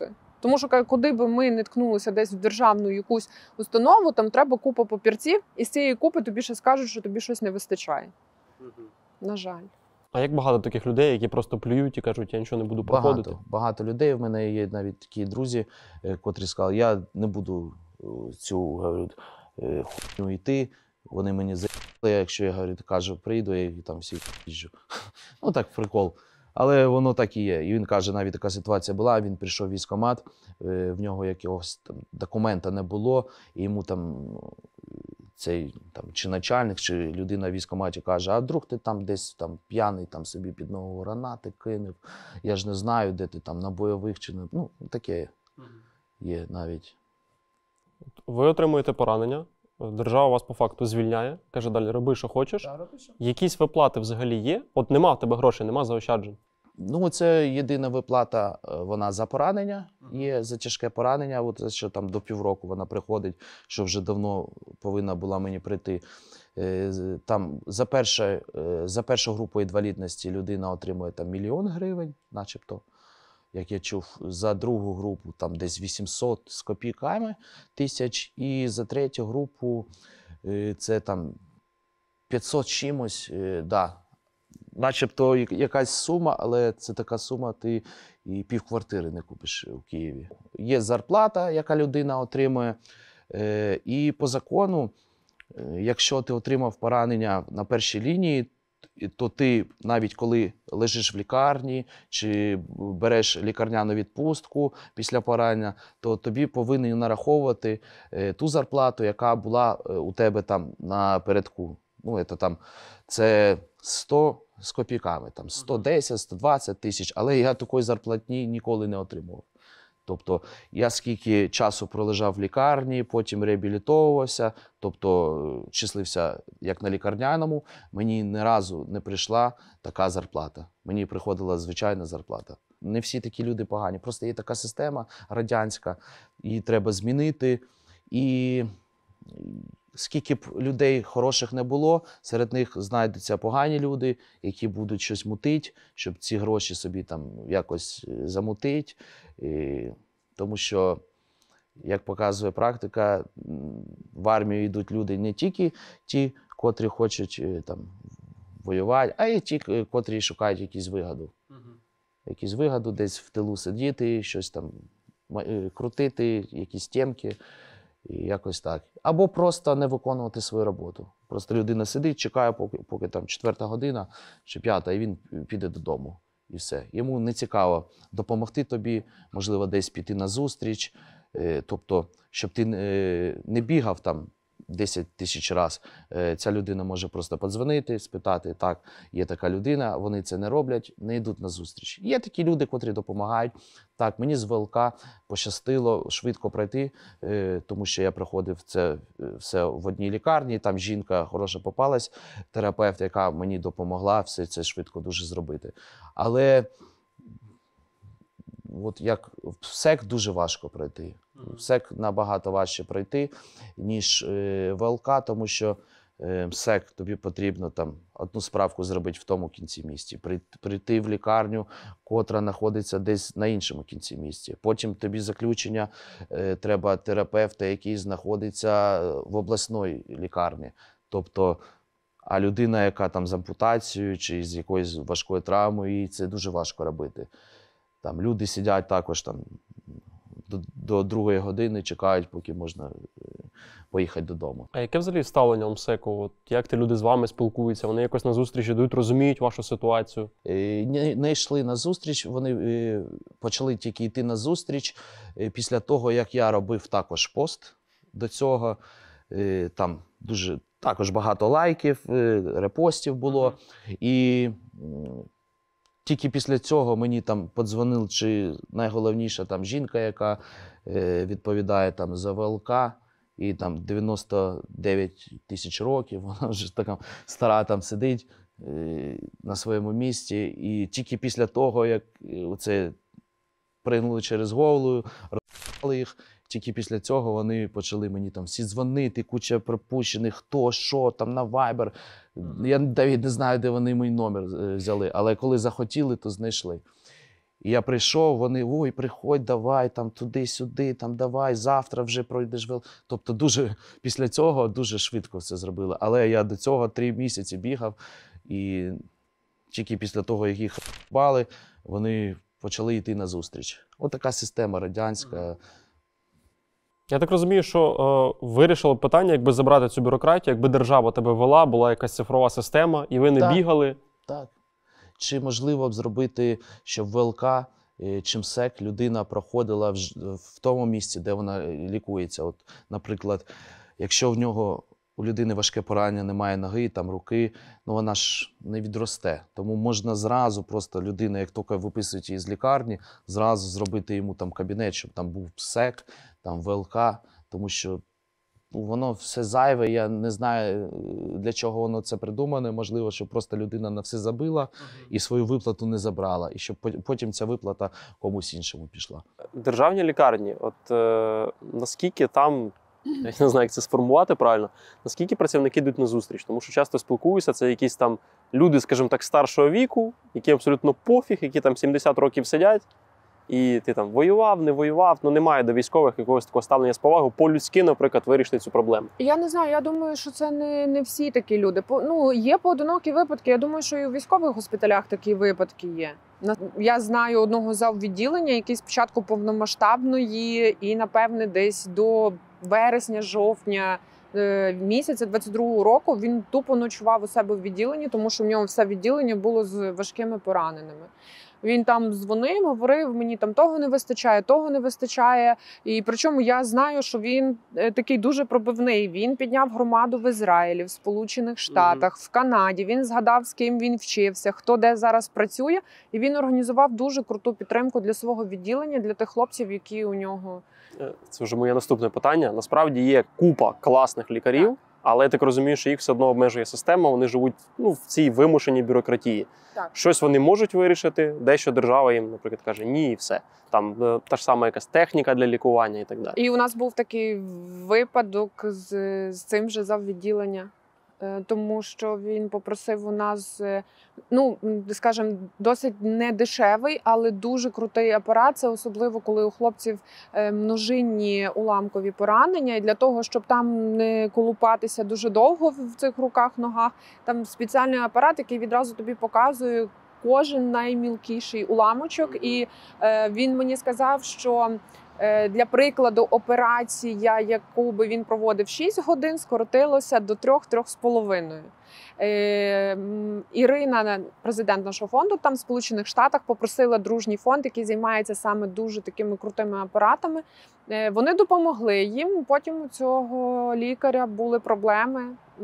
Тому що куди би ми не ткнулися десь в державну якусь установу, там треба купа папірців, і з цієї купи тобі ще скажуть, що тобі щось не вистачає. На жаль. А як багато таких людей, які просто плюють і кажуть, я нічого не буду проходити? Багато, багато людей. В мене є навіть такі друзі, е, котрі сказали, я не буду е, цю, говорю, е, хуйню йти. Вони мені заїхали, якщо я, говорю, кажу, прийду, я їх там всіх їжджу. Ну так, прикол. Але воно так і є. І він каже, навіть така ситуація була, він прийшов в військкомат, е, в нього якогось там документа не було, і йому там цей там, чи начальник, чи людина в військкоматі каже, а вдруг ти там десь там п'яний там собі під ногу гранати кинув, я ж не знаю, де ти там на бойових чи не... Ну, таке є навіть. Ви отримуєте поранення, держава вас по факту звільняє, каже далі, роби, що хочеш. Якісь виплати взагалі є? От нема в тебе грошей, нема заощаджень. Ну, це єдина виплата, вона за поранення, є за тяжке поранення, от що там до півроку вона приходить, що вже давно повинна була мені прийти. Там за, перше, за першу групу інвалідності людина отримує там мільйон гривень, начебто, як я чув, за другу групу там десь вісімсот з копійками тисяч, і за третю групу це там п'ятсот чимось, да. Начебто якась сума, але це така сума, ти і півквартири не купиш у Києві. Є зарплата, яка людина отримує, і по закону, якщо ти отримав поранення на першій лінії, то ти навіть коли лежиш в лікарні чи береш лікарняну відпустку після поранення, то тобі повинні нараховувати ту зарплату, яка була у тебе там напередку. Ну, це там, це сто з копійками, там сто десять - сто двадцять тисяч, але я такої зарплатні ніколи не отримував. Тобто я скільки часу пролежав в лікарні, потім реабілітовувався, тобто числився як на лікарняному, мені ні разу не прийшла така зарплата. Мені приходила звичайна зарплата. Не всі такі люди погані, просто є така система радянська, її треба змінити. І скільки б людей хороших не було, серед них знайдуться погані люди, які будуть щось мутити, щоб ці гроші собі там якось замутити. І, тому що, як показує практика, в армію йдуть люди не тільки ті, котрі хочуть там воювати, а й ті, котрі шукають якусь вигоду. Угу. Якусь вигоду, десь в тилу сидіти, щось там крутити, якісь темки. І якось так. Або просто не виконувати свою роботу. Просто людина сидить, чекає, поки, поки там четверта година чи п'ята, і він піде додому. І все. Йому не цікаво допомогти тобі, можливо, десь піти на зустріч. Тобто, щоб ти не бігав там десять тисяч разів, ця людина може просто подзвонити, спитати, так, є така людина, вони це не роблять, не йдуть на зустріч. Є такі люди, котрі допомагають. Так, мені з ВЛК пощастило швидко пройти, тому що я проходив це все в одній лікарні, там жінка хороша попалась, терапевт, яка мені допомогла все це швидко дуже зробити. Але от як в СЕК дуже важко пройти. В СЕК набагато важче пройти, ніж е, ВЛК, тому що е, СЕК тобі потрібно там одну справку зробити в тому кінці місті, прийти в лікарню, котра знаходиться десь на іншому кінці місті. Потім тобі заключення е, треба терапевта, який знаходиться в обласній лікарні. Тобто, а людина, яка там з ампутацією чи з якоюсь важкою травмою, їй це дуже важко робити. Там люди сидять також там до, до другої години, чекають, поки можна поїхати додому. А яке взагалі ставлення МСЕКу? От як ті люди з вами спілкуються? Вони якось на зустріч йдуть, розуміють вашу ситуацію? Не, не йшли на зустріч, вони почали тільки йти на зустріч після того, як я робив також пост до цього. Там дуже також багато лайків, репостів було. І тільки після цього мені там подзвонив, чи найголовніша там жінка, яка е, відповідає там за ВЛК, і там дев'яносто дев'ять тисяч років, вона вже така стара там сидить е, на своєму місці. І тільки після того, як це прийняли через голову, розпали їх, тільки після цього вони почали мені там всі дзвонити, куча пропущених, хто, що, там на Viber. Я навіть не знаю, де вони мій номер взяли, але коли захотіли, то знайшли. І я прийшов, вони, ой, приходь, давай, там туди-сюди, там давай, завтра вже пройдеш ВЛК. Тобто дуже, після цього дуже швидко все зробили. Але я до цього три місяці бігав, і тільки після того, як їх бали, вони почали йти на зустріч. Ось така система радянська. Я так розумію, що е, вирішили питання, якби забрати цю бюрократію, якби держава тебе вела, була якась цифрова система, і ви не Так. бігали. Так. Чи можливо б зробити, щоб ВЛК е, чи МСЕК людина проходила в, ж- в тому місці, де вона лікується. От, наприклад, якщо в нього у людини важке поранення, немає ноги, там руки, ну вона ж не відросте. Тому можна зразу просто людина, як тільки виписують її з лікарні, зразу зробити йому там кабінет, щоб там був МСЕК, там ВЛК, тому що ну, воно все зайве, я не знаю, для чого воно це придумане. Можливо, щоб просто людина на все забила і свою виплату не забрала, і щоб пот- потім ця виплата комусь іншому пішла. Державні лікарні, от е, наскільки там, я не знаю, як це сформувати правильно, наскільки працівники йдуть на зустріч? Тому що часто спілкуюся, це якісь там люди, скажімо так, старшого віку, які абсолютно пофіг, які там сімдесят років сидять, і ти там воював, не воював, ну немає до військових якогось такого ставлення з повагою, по-людськи, наприклад, вирішити цю проблему. Я не знаю, я думаю, що це не, не всі такі люди. По, ну, є поодинокі випадки. Я думаю, що і у військових госпіталях такі випадки є. На- Я знаю одного заввідділення, який спочатку повномасштабної і, напевне, десь до вересня-жовтня е, місяця двадцять другого року він тупо ночував у себе в відділенні, тому що в нього все відділення було з важкими пораненими. Він там дзвонив, говорив, мені там того не вистачає, того не вистачає. І причому я знаю, що він е, такий дуже пробивний. Він підняв громаду в Ізраїлі, в Сполучених Штатах, в Канаді. Він згадав, з ким він вчився, хто де зараз працює. І він організував дуже круту підтримку для свого відділення, для тих хлопців, які у нього... Е, Це вже моє наступне питання. Насправді є купа класних лікарів, Так. але я так розумію, що їх все одно обмежує система, вони живуть ну, в цій вимушеній бюрократії. Так. Щось вони можуть вирішити, дещо держава їм, наприклад, каже, ні, і все. Там е, та ж сама якась техніка для лікування і так далі. І у нас був такий випадок з, з цим же заввідділення, Е, тому що він попросив у нас, е, ну, м, скажімо, досить недешевий, але дуже крутий апарат. Це особливо, коли у хлопців е, множинні уламкові поранення. І для того, щоб там не колупатися дуже довго в цих руках-ногах, там спеціальний апарат, який відразу тобі показує кожен наймілкіший уламочок. І е, він мені сказав, що е, для прикладу операція, яку би він проводив шість годин, скоротилося до трьох-трьох з половиною. Е, м, Ірина, президент нашого фонду, там в Сполучених Штатах, попросила дружній фонд, який займається саме дуже такими крутими апаратами. Е, Вони допомогли їм. Потім у цього лікаря були проблеми.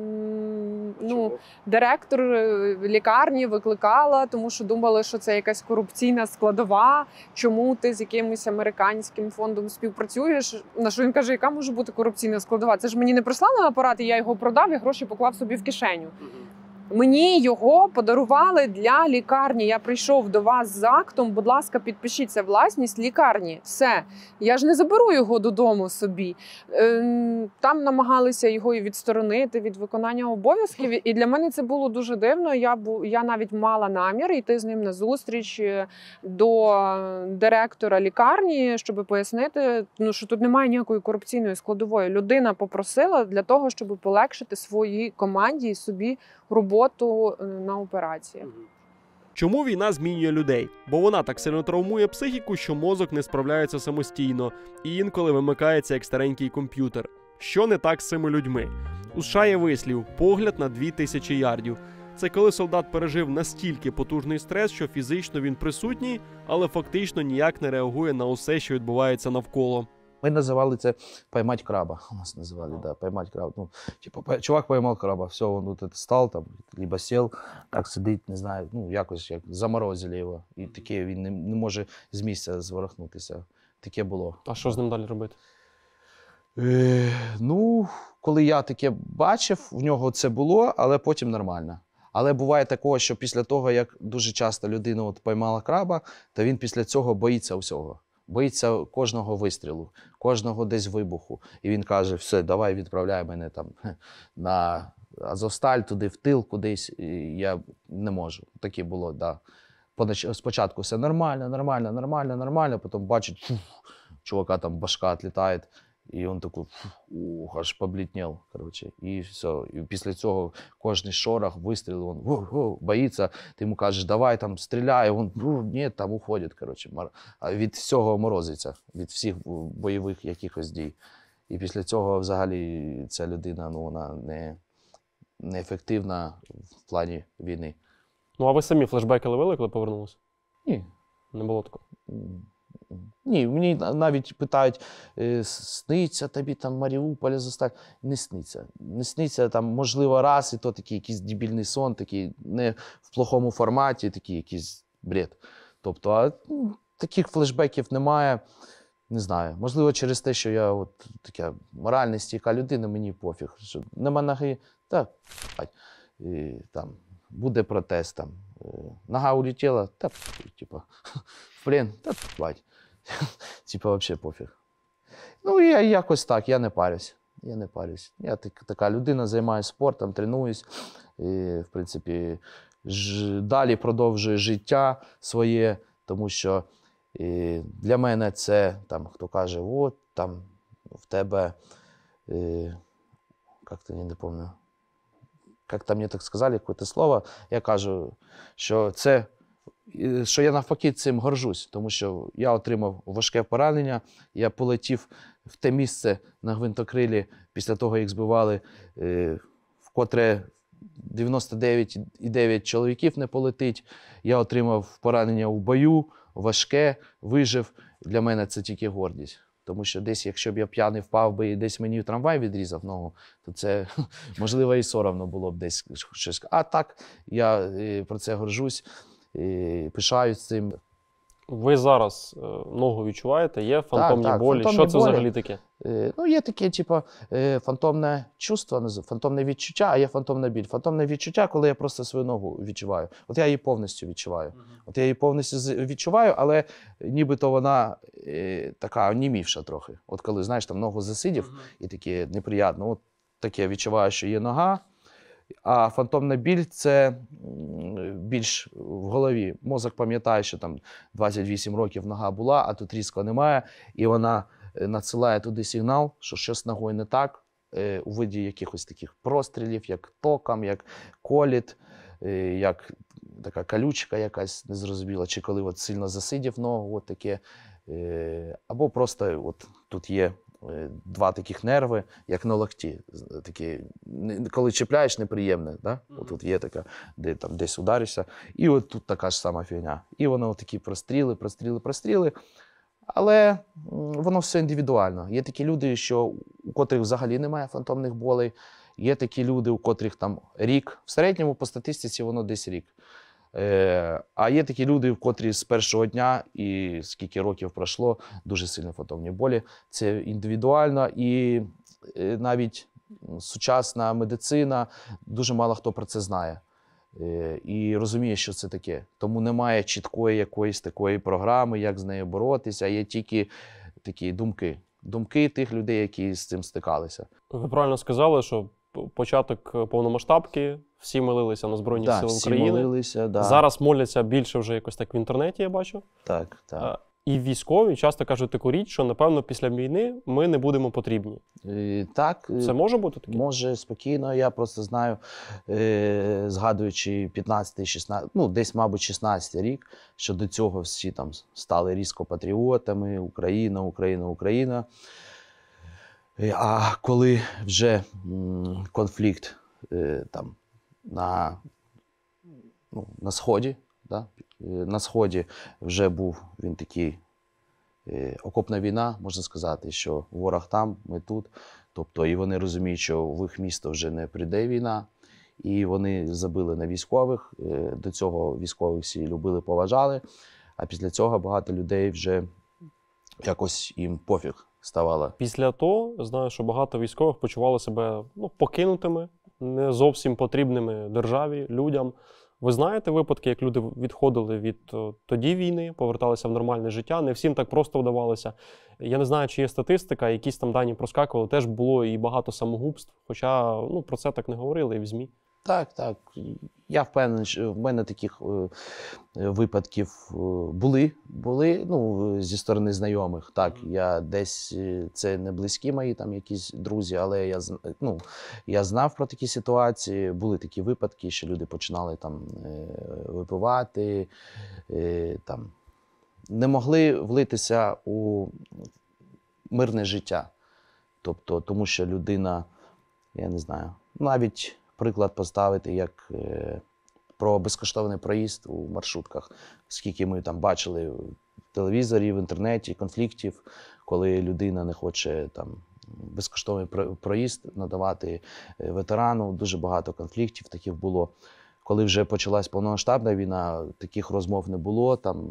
М, Ну, директор е, лікарні викликала, тому що думали, що це якась корупційна складова. Чому ти з якимось американським фондом співпрацюєш? На що він каже, яка може бути корупційна складова? Це ж мені не прислали апарат, і я його продав, і гроші поклав собі в кишеню. Мені його подарували для лікарні. Я прийшов до вас з актом, будь ласка, підпишіть, це власність лікарні. Все. Я ж не заберу його додому собі. Ем, Там намагалися його і відсторонити від виконання обов'язків. І для мене це було дуже дивно. Я, бу- я навіть мала намір йти з ним на зустріч е, до директора лікарні, щоб пояснити, ну, що тут немає ніякої корупційної складової. Людина попросила для того, щоб полегшити своїй команді і собі роботу е, на операціях. Чому війна змінює людей? Бо вона так сильно травмує психіку, що мозок не справляється самостійно і інколи вимикається як старенький комп'ютер. Що не так з цими людьми? У США є вислів «погляд на дві тисячі ярдів». Це коли солдат пережив настільки потужний стрес, що фізично він присутній, але фактично ніяк не реагує на усе, що відбувається навколо. Ми називали це «поймать краба». У нас називали, да, «поймать краба». Ну, типу, по- чувак поймав краба, все, він вот это став, там, либо сів, так сидить, не знаю, ну, якось як заморозили його. І таке він не, не може з місця зворухнутися. Таке було. А що з ним далі робити? Е, ну, коли я таке бачив, в нього це було, але потім нормально. Але буває такого, що після того, як дуже часто людина от поймала краба, то він після цього боїться всього. Боїться кожного вистрілу, кожного десь вибуху. І він каже, все, давай відправляй мене там на Азовсталь, туди в тил кудись. І я не можу. Таке було, да. понач- спочатку все нормально, нормально, нормально, нормально, потім бачить, фух, чувака там башка відлітає, і він такий, ух, аж побліднів, коротше. І все. І після цього кожний шорох, вистріл, він ух, ух, боїться, ти йому кажеш, давай там стріляй, він, ух, ні, там уходить, коротше. А від всього морозиться, від всіх бойових якихось дій. І після цього взагалі ця людина, ну, вона не, неефективна в плані війни. Ну, а ви самі флешбеки ловили, коли повернулися? Ні. Не було такого? Ні, мені навіть питають, сниться тобі там Маріуполь застать. Не сниться. Не сниться там, можливо, раз, і то такий якийсь дебільний сон, такий не в плохому форматі, такий якийсь бред. Тобто, а ну, таких флешбеків немає. Не знаю, можливо, через те, що я от така моральна, стійка людина, мені пофіг. Що нема ноги, та і, там, буде протест, там, нога улетіла, та типа, в плен, та бать. Типа, взагалі пофіг. Ну, я якось так, я не парюсь. Я не парюсь. Я так, така людина, займаюся спортом, тренуюсь. І, в принципі, ж, далі продовжую життя своє, тому що і для мене це, там, хто каже, от, там, в тебе, і, як-то я не пам'ятаю, як-то мені так сказали, якесь слово, я кажу, що це, що я навпаки цим горжусь, тому що я отримав важке поранення, я полетів в те місце на гвинтокрилі після того, як збивали, в котре дев'яносто дев'ять цілих дев'ять десятих чоловіків не полетить. Я отримав поранення у бою, важке, вижив. Для мене це тільки гордість. Тому що десь, якщо б я п'яний впав би і десь мені трамвай відрізав ногу, то це, можливо, і соромно було б десь щось. А так, я про це горжусь, і пишаюсь цим. Ви зараз е, ногу відчуваєте? Є фантомні так, так, болі? фантомні Що це болі. взагалі таке? Е, ну, є таке, типу, е, фантомне чувство, фантомне відчуття, а є фантомна біль. Фантомне відчуття, коли я просто свою ногу відчуваю. От я її повністю відчуваю. Mm-hmm. От я її повністю відчуваю, але нібито вона е, така онімівша трохи. От коли, знаєш, там ногу засидів, mm-hmm. і таке неприємно, от таке відчуваю, що є нога. А фантомна біль – це більш в голові. Мозок пам'ятає, що там двадцять вісім років нога була, а тут різко немає. І вона надсилає туди сигнал, що щось з ногою не так, у виді якихось таких прострілів, як током, як коліт, як така колючка якась незрозуміла, чи коли от сильно засидів ногу, от таке. Або просто от тут є два таких нерви, як на локті. Такі, коли чіпляєш, неприємне. Да? Mm-hmm. От тут є така, де там десь ударишся. І от тут така ж сама фігня. І воно такі простріли, простріли, простріли. Але воно все індивідуально. Є такі люди, що, у котрих взагалі немає фантомних болей. Є такі люди, у котрих там рік. В середньому по статистиці воно десь рік. Е, а є такі люди, в котрі з першого дня і скільки років пройшло, дуже сильні фантомні болі. Це індивідуально і е, навіть сучасна медицина, дуже мало хто про це знає. Е, і розуміє, що це таке. Тому немає чіткої якоїсь такої програми, як з нею боротися, є тільки такі думки. Думки тих людей, які з цим стикалися. Ви правильно сказали, що початок повномасштабки, всі молилися на Збройні да, Сили всі України. Молилися, да. Зараз моляться більше вже якось так в інтернеті, я бачу. Так, так. І військові часто кажуть таку річ, що, напевно, після війни ми не будемо потрібні. І, так. Це може бути таке? Може, спокійно. Я просто знаю, е, згадуючи п'ятнадцятий, шістнадцятий, ну, десь, мабуть, шістнадцятий рік, що до цього всі там стали різко патріотами, Україна, Україна, Україна. А коли вже м, конфлікт е, там, на, ну, на Сході, да? на Сході вже був він такий е, окопна війна, можна сказати, що ворог там, ми тут. Тобто і вони розуміють, що в їх місто вже не прийде війна, і вони забили на військових. Е, до цього військових всі любили, поважали, а після цього багато людей вже якось їм пофіг ставало. Після того, знаю, що багато військових почували себе ну, покинутими, не зовсім потрібними державі, людям. Ви знаєте випадки, як люди відходили від тоді війни, поверталися в нормальне життя, не всім так просто вдавалося. Я не знаю, чи є статистика, якісь там дані проскакували, теж було і багато самогубств, хоча ну, про це так не говорили і в ЗМІ. Так, так. Я впевнений, що в мене таких е, випадків е, були, були ну, зі сторони знайомих. Так, я десь, е, це не близькі мої там якісь друзі, але я, зн- ну, я знав про такі ситуації. Були такі випадки, що люди починали там е, випивати, е, там, не могли влитися у мирне життя. Тобто, тому що людина, я не знаю, навіть приклад поставити, як е, про безкоштовний проїзд у маршрутках, скільки ми там бачили в телевізорі, в інтернеті, конфліктів, коли людина не хоче там безкоштовний про- проїзд надавати е, ветерану, дуже багато конфліктів таких було. Коли вже почалась повномасштабна війна, таких розмов не було, там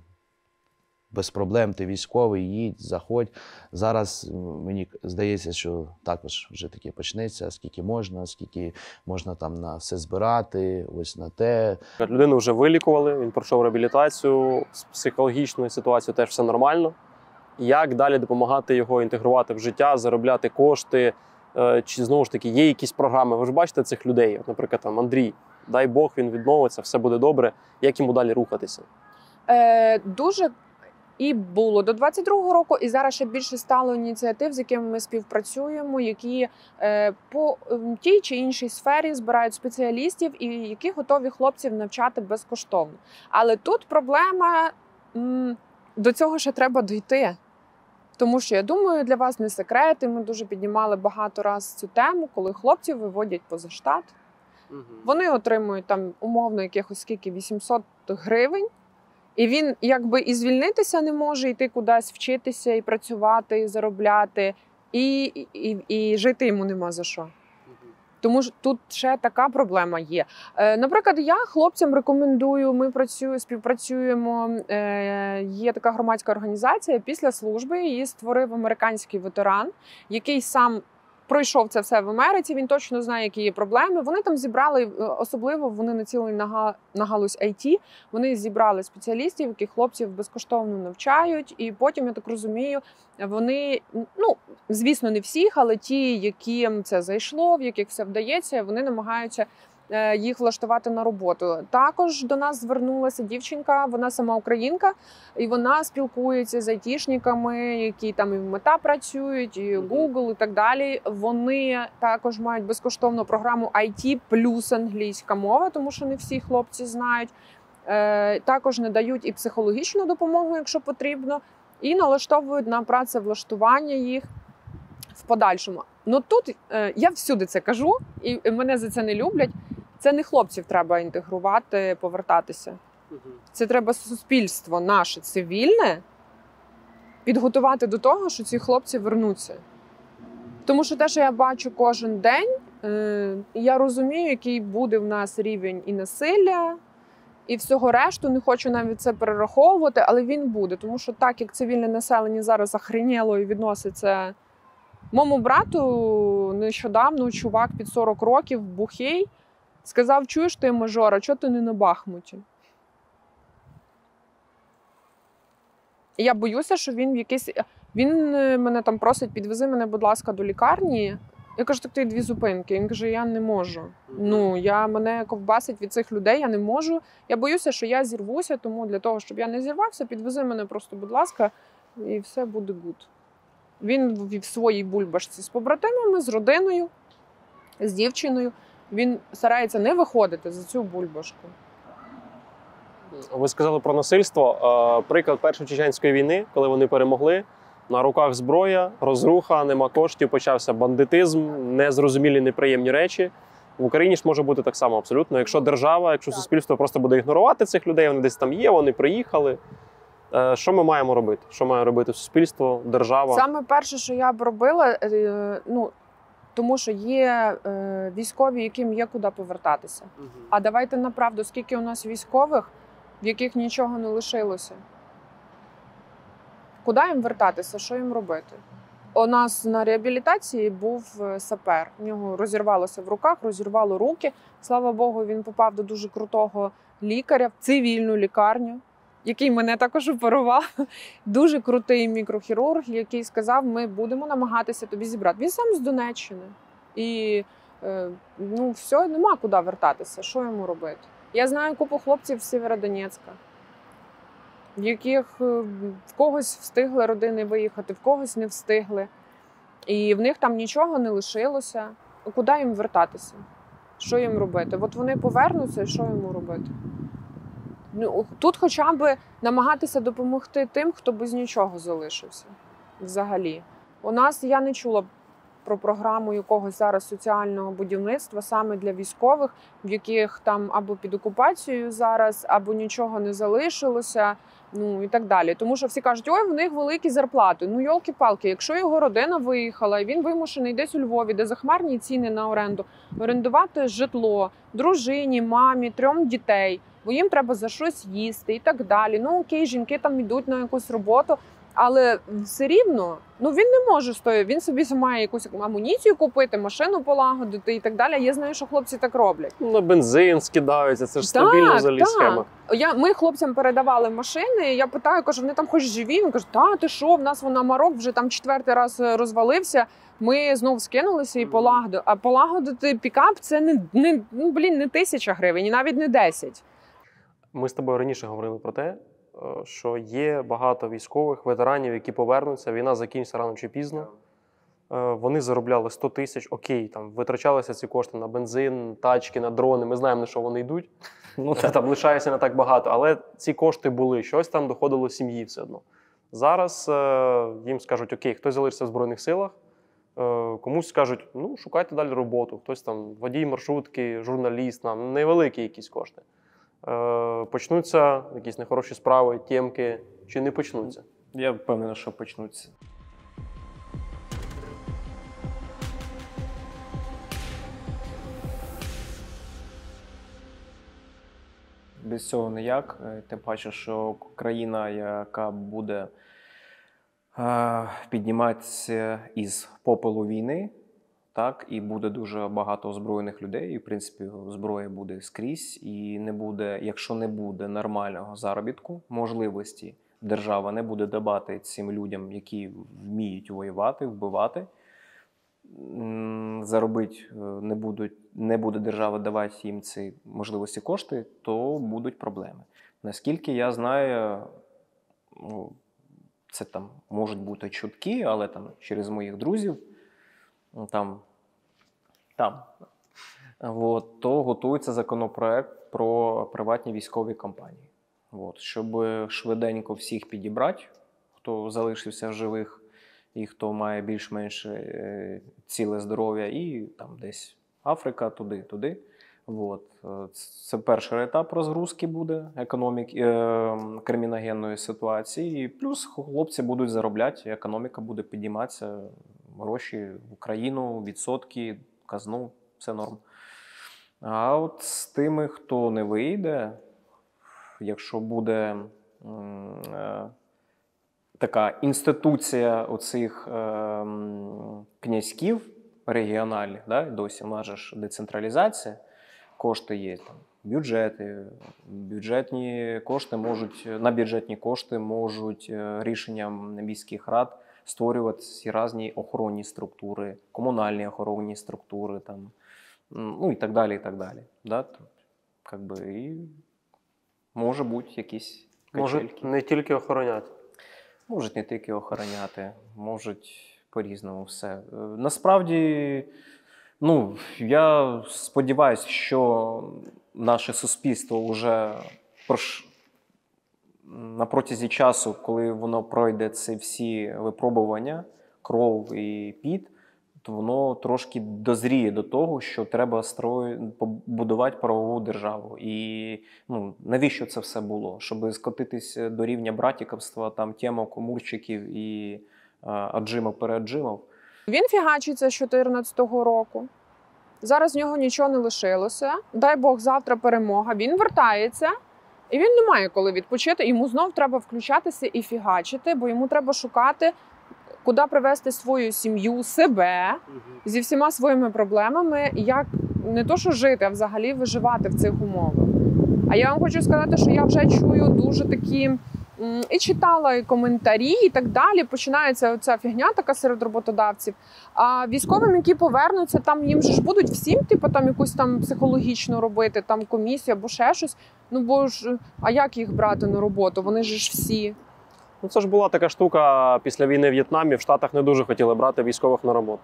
без проблем, ти військовий, їдь, заходь. Зараз м, мені здається, що також вже таке почнеться, скільки можна, скільки можна там на все збирати, ось на те. Людину вже вилікували, він пройшов реабілітацію, з психологічною ситуацією теж все нормально. Як далі допомагати його інтегрувати в життя, заробляти кошти? Е, Чи знову ж таки є якісь програми? Ви ж бачите цих людей, от, наприклад, там Андрій, дай Бог, він відновиться, все буде добре. Як йому далі рухатися? Е, дуже і було до двадцять другого року, і зараз ще більше стало ініціатив, з якими ми співпрацюємо, які е, по е, тій чи іншій сфері збирають спеціалістів і які готові хлопців навчати безкоштовно. Але тут проблема, м, до цього ще треба дійти. Тому що, я думаю, для вас не секрет, і ми дуже піднімали багато разів цю тему, коли хлопців виводять поза штат. Вони отримують там умовно якихось скільки, вісімсот гривень. І він якби і звільнитися не може, йти кудись вчитися, і працювати, і заробляти, і, і, і жити йому нема за що. Тому що тут ще така проблема є. Е, наприклад, я хлопцям рекомендую, ми працюємо, співпрацюємо, е, є така громадська організація, після служби її створив американський ветеран, який сам пройшов це все в Америці, він точно знає, які є проблеми. Вони там зібрали, особливо вони націлені на, га, на галузь ай ті, вони зібрали спеціалістів, які хлопців безкоштовно навчають, і потім, я так розумію, вони, ну, звісно, не всіх, але ті, яким це зайшло, в яких все вдається, вони намагаються їх влаштувати на роботу. Також до нас звернулася дівчинка, вона сама українка, і вона спілкується з айтішниками, які там і в Мета працюють, і Google, і так далі. Вони також мають безкоштовну програму ай ті плюс англійська мова, тому що не всі хлопці знають. Також надають і психологічну допомогу, якщо потрібно, і налаштовують на працевлаштування їх в подальшому. Ну тут я всюди це кажу, і мене за це не люблять. Це не хлопців треба інтегрувати, повертатися. Це треба суспільство наше цивільне підготувати до того, що ці хлопці вернуться. Тому що те, що я бачу кожен день, я розумію, який буде в нас рівень і насилля, і всього решту, не хочу навіть це перераховувати, але він буде. Тому що так, як цивільне населення зараз охреніло і відноситься... Моєму брату нещодавно чувак під сорок років, бухий, сказав: чуєш ти, мажор, а чого ти не на Бахмуті? І я боюся, що він в якийсь... Він мене там просить: підвези мене, будь ласка, до лікарні. Я кажу: так ти дві зупинки. Він каже: я не можу. Ну, я, мене ковбасить від цих людей, я не можу. Я боюся, що я зірвуся, тому для того, щоб я не зірвався, підвези мене просто, будь ласка, і все буде гуд. Він в своїй бульбашці з побратимами, з родиною, з дівчиною. Він старається не виходити за цю бульбашку. Ви сказали про насильство. Приклад Першої чеченської війни, коли вони перемогли. На руках зброя, розруха, нема коштів, почався бандитизм, незрозумілі, неприємні речі. В Україні ж може бути так само абсолютно. Якщо держава, якщо суспільство просто буде ігнорувати цих людей, вони десь там є, вони приїхали. Що ми маємо робити? Що має робити суспільство, держава? Саме перше, що я б робила, ну, тому що є військові, яким є куди повертатися. Угу. А давайте направду, скільки у нас військових, в яких нічого не лишилося? Куди їм вертатися? Що їм робити? У нас на реабілітації був сапер. У нього розірвалося в руках, розірвало руки. Слава Богу, він попав до дуже крутого лікаря в цивільну лікарню, який мене також оперував. Дуже крутий мікрохірург, який сказав: ми будемо намагатися тобі зібрати. Він сам з Донеччини. І Е, ну, все, нема куди вертатися. Що йому робити? Я знаю купу хлопців з Сєвєродонецька, в яких в когось встигли родини виїхати, в когось не встигли. І в них там нічого не лишилося. Куди їм вертатися? Що їм робити? От вони повернуться, і що йому робити? Ну, тут хоча б намагатися допомогти тим, хто без нічого залишився взагалі. У нас, я не чула про програму якогось зараз соціального будівництва саме для військових, в яких там або під окупацією зараз, або нічого не залишилося, ну і так далі. Тому що всі кажуть, ой, в них великі зарплати. Ну, йолки-палки, якщо його родина виїхала, і він вимушений десь у Львові, де захмарні ціни на оренду, орендувати житло дружині, мамі, трьом дітей, бо їм треба за щось їсти і так далі. Ну, окей, жінки там йдуть на якусь роботу, але все рівно, ну він не може стояти, він собі має якусь амуніцію купити, машину полагодити і так далі. Я знаю, що хлопці так роблять. Ну, на бензин скидаються, це ж стабільна взагалі схема. Я, ми хлопцям передавали машини, я питаю, кажу, вони там хоч живі? Він каже, та ти що, в нас вона Марок вже там четвертий раз розвалився, ми знов скинулися і полагодили. А полагодити пікап це не, не, ну, блін, не тисяча гривень, і навіть не десять. Ми з тобою раніше говорили про те, що є багато військових, ветеранів, які повернуться, війна закінчиться рано чи пізно. Вони заробляли сто тисяч, окей, там витрачалися ці кошти на бензин, тачки, на дрони, ми знаємо, на що вони йдуть. Ну, там лишається не так багато, але ці кошти були, щось там доходило сім'ї все одно. Зараз е, їм скажуть, окей, хтось залишиться в Збройних силах, е, комусь скажуть, ну, шукайте далі роботу, хтось там водій маршрутки, журналіст, нам невеликі якісь кошти. Е, почнуться якісь нехороші справи, тємки, чи не почнуться? Я впевнений, що почнуться. Без цього ніяк. Тим паче, що країна, яка буде е, підніматися із попелу війни, так, і буде дуже багато озброєних людей, і, в принципі, зброя буде скрізь, і не буде, якщо не буде нормального заробітку, можливості, держава не буде дбати цим людям, які вміють воювати, вбивати, заробити не, будуть, не буде держава давати їм ці можливості, кошти, то будуть проблеми. Наскільки я знаю, ну, це там можуть бути чутки, але там через моїх друзів, там, там, от, то готується законопроект про приватні військові компанії. От, щоб швиденько всіх підібрати, хто залишився в живих, і хто має більш-менш е, ціле здоров'я, і там десь Африка, туди, туди. От. Це перший етап розгрузки буде економіки, е, криміногенної ситуації. І плюс хлопці будуть заробляти, економіка буде підійматися, гроші в Україну, відсотки, казну, все норм. А от з тими, хто не вийде, якщо буде е, така інституція оцих е, князьків регіональних, да, досі, у нас же ж децентралізація, кошти є, там, бюджети, бюджетні кошти можуть, на бюджетні кошти можуть рішенням міських рад створювати всі різні охоронні структури, комунальні охоронні структури, там, ну і так далі, і так далі. Да? Там, как би, і може бути якісь качельки. Можуть не тільки охороняти. Можуть не тільки охороняти, можуть по-різному все. Насправді, ну, я сподіваюся, що наше суспільство вже прош... на протязі часу, коли воно пройде ці всі випробування, кров і піт, то воно трошки дозріє до того, що треба строї... побудувати правову державу. І ну, навіщо це все було? Щоб скотитись до рівня братіківства, там, тємок, мурчиків і аджимов переаджимов. Він фігачиться з чотирнадцятого року. Зараз в нього нічого не лишилося. Дай Бог, завтра перемога. Він вертається, і він не має коли відпочити. Йому знов треба включатися і фігачити, бо йому треба шукати, куди привести свою сім'ю, себе, зі всіма своїми проблемами, як не то, що жити, а взагалі виживати в цих умовах. А я вам хочу сказати, що я вже чую дуже такі М, І читала і коментарі, і так далі. Починається оця фігня така серед роботодавців. А військовим, які повернуться, там їм же ж будуть всім, типу, там якусь там психологічну робити, там комісію або ще щось. Ну бо ж, а як їх брати на роботу? Вони ж всі. Ну, це ж була така штука після війни в В'єтнамі. В Штатах не дуже хотіли брати військових на роботу.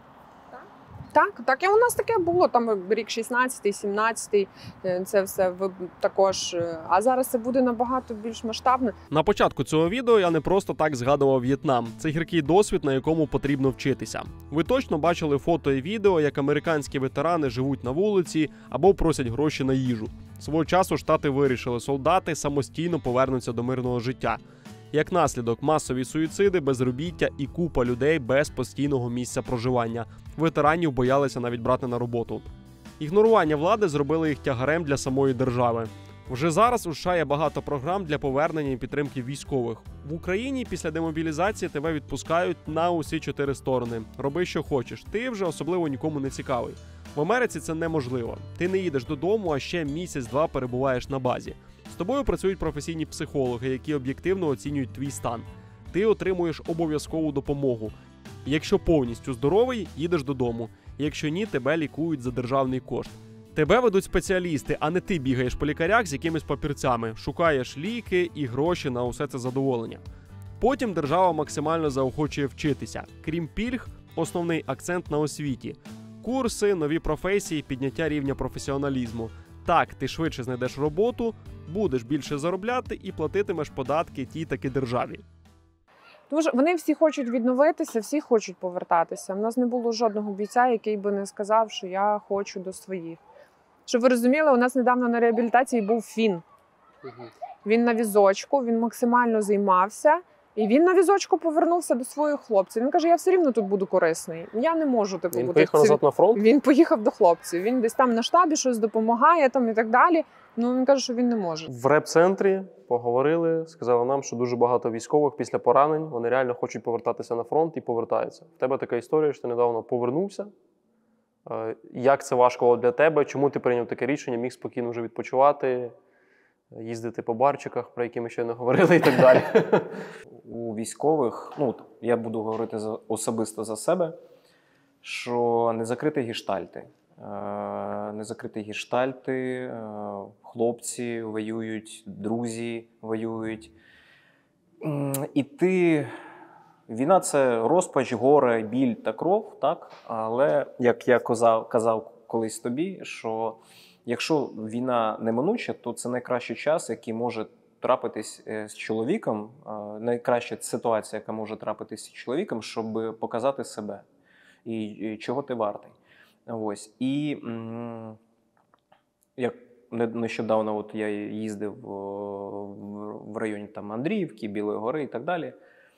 Так, так і у нас таке було. Там рік шістнадцятий, сімнадцятий, це все ви- також. А зараз це буде набагато більш масштабно. На початку цього відео я не просто так згадував В'єтнам. Це гіркий досвід, на якому потрібно вчитися. Ви точно бачили фото і відео, як американські ветерани живуть на вулиці або просять гроші на їжу. Свого часу Штати вирішили, солдати самостійно повернуться до мирного життя. Як наслідок, масові суїциди, безробіття і купа людей без постійного місця проживання. Ветеранів боялися навіть брати на роботу. Ігнорування влади зробили їх тягарем для самої держави. Вже зараз у США є багато програм для повернення і підтримки військових. В Україні після демобілізації тебе відпускають на усі чотири сторони. Роби, що хочеш. Ти вже особливо нікому не цікавий. В Америці це неможливо. Ти не їдеш додому, а ще місяць-два перебуваєш на базі. З тобою працюють професійні психологи, які об'єктивно оцінюють твій стан. Ти отримуєш обов'язкову допомогу. Якщо повністю здоровий, їдеш додому. Якщо ні, тебе лікують за державний кошт. Тебе ведуть спеціалісти, а не ти бігаєш по лікарях з якимись папірцями, шукаєш ліки і гроші на усе це задоволення. Потім держава максимально заохочує вчитися. Крім пільг, основний акцент на освіті. Курси, нові професії, підняття рівня професіоналізму. Так, ти швидше знайдеш роботу, будеш більше заробляти і платитимеш податки тій таки державі. Тому що вони всі хочуть відновитися, всі хочуть повертатися. У нас не було жодного бійця, який би не сказав, що я хочу до своїх. Щоб ви розуміли, у нас недавно на реабілітації був фін. Він на візочку, він максимально займався. І він на візочку повернувся до своїх хлопців. Він каже, я все рівно тут буду корисний. Я не можу типу, Він бути... поїхав назад на фронт? Він поїхав до хлопців. Він десь там на штабі щось допомагає там, і так далі. Ну, він каже, що він не може. В реп-центрі поговорили, сказали нам, що дуже багато військових після поранень, вони реально хочуть повертатися на фронт і повертаються. В тебе така історія, що ти недавно повернувся. Е, Як це важко для тебе? Чому ти прийняв таке рішення? Міг спокійно вже відпочивати, їздити по барчиках, про які ми ще не говорили і так далі. У військових, ну, я буду говорити за, особисто за себе, що не закриті гештальти. Е, не закриті гештальти, е, хлопці воюють, друзі воюють. М, І ти... Війна – це розпач, горе, біль та кров, так? Але, як я казав, казав колись тобі, що якщо війна неминуча, то це найкращий час, який може трапитись з чоловіком, найкраща ситуація, яка може трапитись з чоловіком, щоб показати себе і чого ти вартий. Ось. І м- як нещодавно от я їздив в районі там Андріївки, Білої Гори і так далі.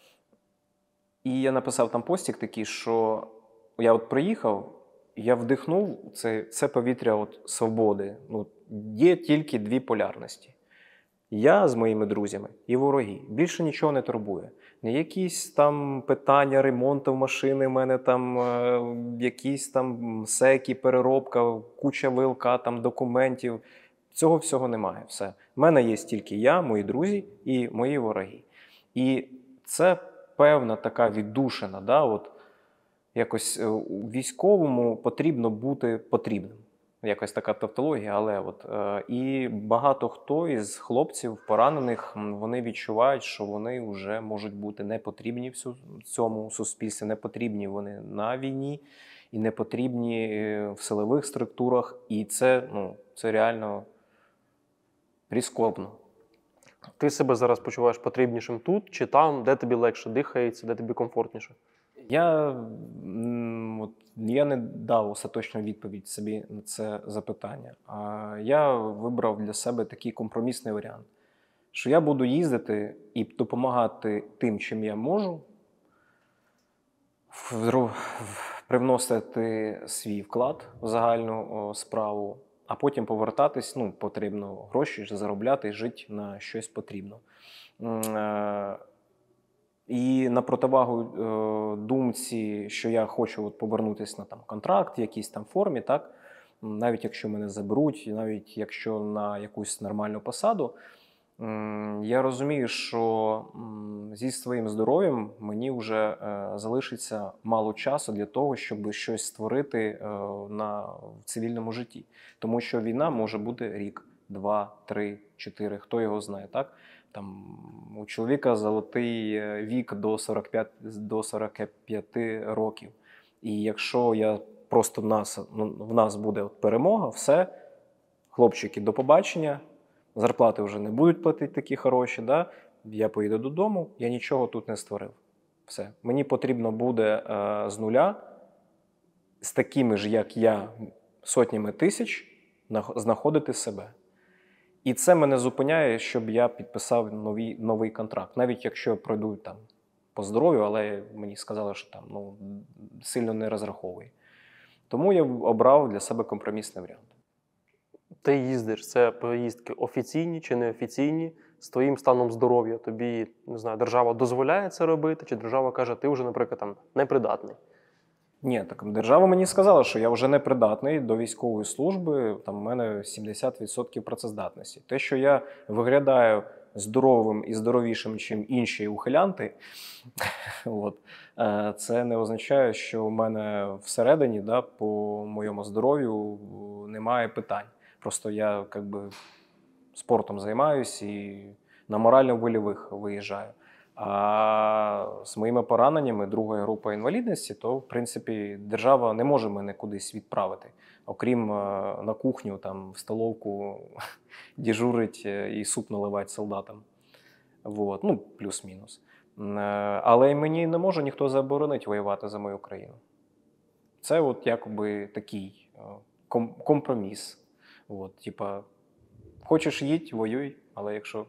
І я написав там постік такий, що я от приїхав, я вдихнув це, це повітря от свободи. Ну, є тільки дві полярності. Я з моїми друзями і вороги. Більше нічого не турбує. Не якісь там питання ремонту машини, в мене там е, якісь там секі, переробка, куча ВЛК, там документів. Цього всього немає. Все. В мене є тільки я, мої друзі і мої вороги. І це певна така віддушина, да, от якось у військовому потрібно бути потрібним. Якась така тавтологія, але от е, і багато хто із хлопців поранених, вони відчувають, що вони вже можуть бути не потрібні в цьому суспільстві, не потрібні вони на війні і не потрібні в силових структурах, і це, ну, це реально прискорбно. Ти себе зараз почуваєш потрібнішим тут чи там, де тобі легше дихається, де тобі комфортніше? Я, от, я не дав остаточну відповідь собі на це запитання. А я вибрав для себе такий компромісний варіант, що я буду їздити і допомагати тим, чим я можу, привносити свій вклад в загальну справу, а потім повертатись, ну, потрібно гроші заробляти, жити на щось потрібно. І на противагу е, думці, що я хочу от повернутися на там, контракт в якійсь там формі, так? Навіть якщо мене заберуть, навіть якщо на якусь нормальну посаду, м, я розумію, що м, зі своїм здоров'ям мені вже е, залишиться мало часу для того, щоб щось створити е, на в цивільному житті. Тому що війна може бути рік, два, три, чотири, хто його знає, так? Там у чоловіка золотий е, вік до сорок п'яти, до сорока п'яти років. І якщо я просто в нас, ну, в нас буде от перемога, все, хлопчики, до побачення, зарплати вже не будуть платити такі хороші, да? Я поїду додому, я нічого тут не створив. Все. Мені потрібно буде е, з нуля, з такими ж, як я, сотнями тисяч, нах- знаходити себе. І це мене зупиняє, щоб я підписав новий, новий контракт. Навіть якщо я пройду там по здоров'ю, але мені сказали, що там ну, сильно не розраховує. Тому я обрав для себе компромісний варіант. Ти їздиш, це поїздки офіційні чи неофіційні, з твоїм станом здоров'я. Тобі, не знаю, держава дозволяє це робити, чи держава каже, ти вже, наприклад, там, непридатний? Ні, так держава мені сказала, що я вже не придатний до військової служби, там у мене сімдесят відсотків працездатності. Те, що я виглядаю здоровим і здоровішим, ніж інші ухилянти, от, е, це не означає, що у мене всередині, да, по моєму здоров'ю немає питань. Просто я как би, спортом займаюся і на морально-вольових виїжджаю. А з моїми пораненнями другої групи інвалідності, то, в принципі, держава не може мене кудись відправити. Окрім е, на кухню, там, в столовку дежурить і суп наливати солдатам. Вот. Ну, плюс-мінус. Е, але мені не може ніхто заборонити воювати за мою країну. Це от якби такий е, ком компроміс. От, типа, хочеш їдь, воюй, але якщо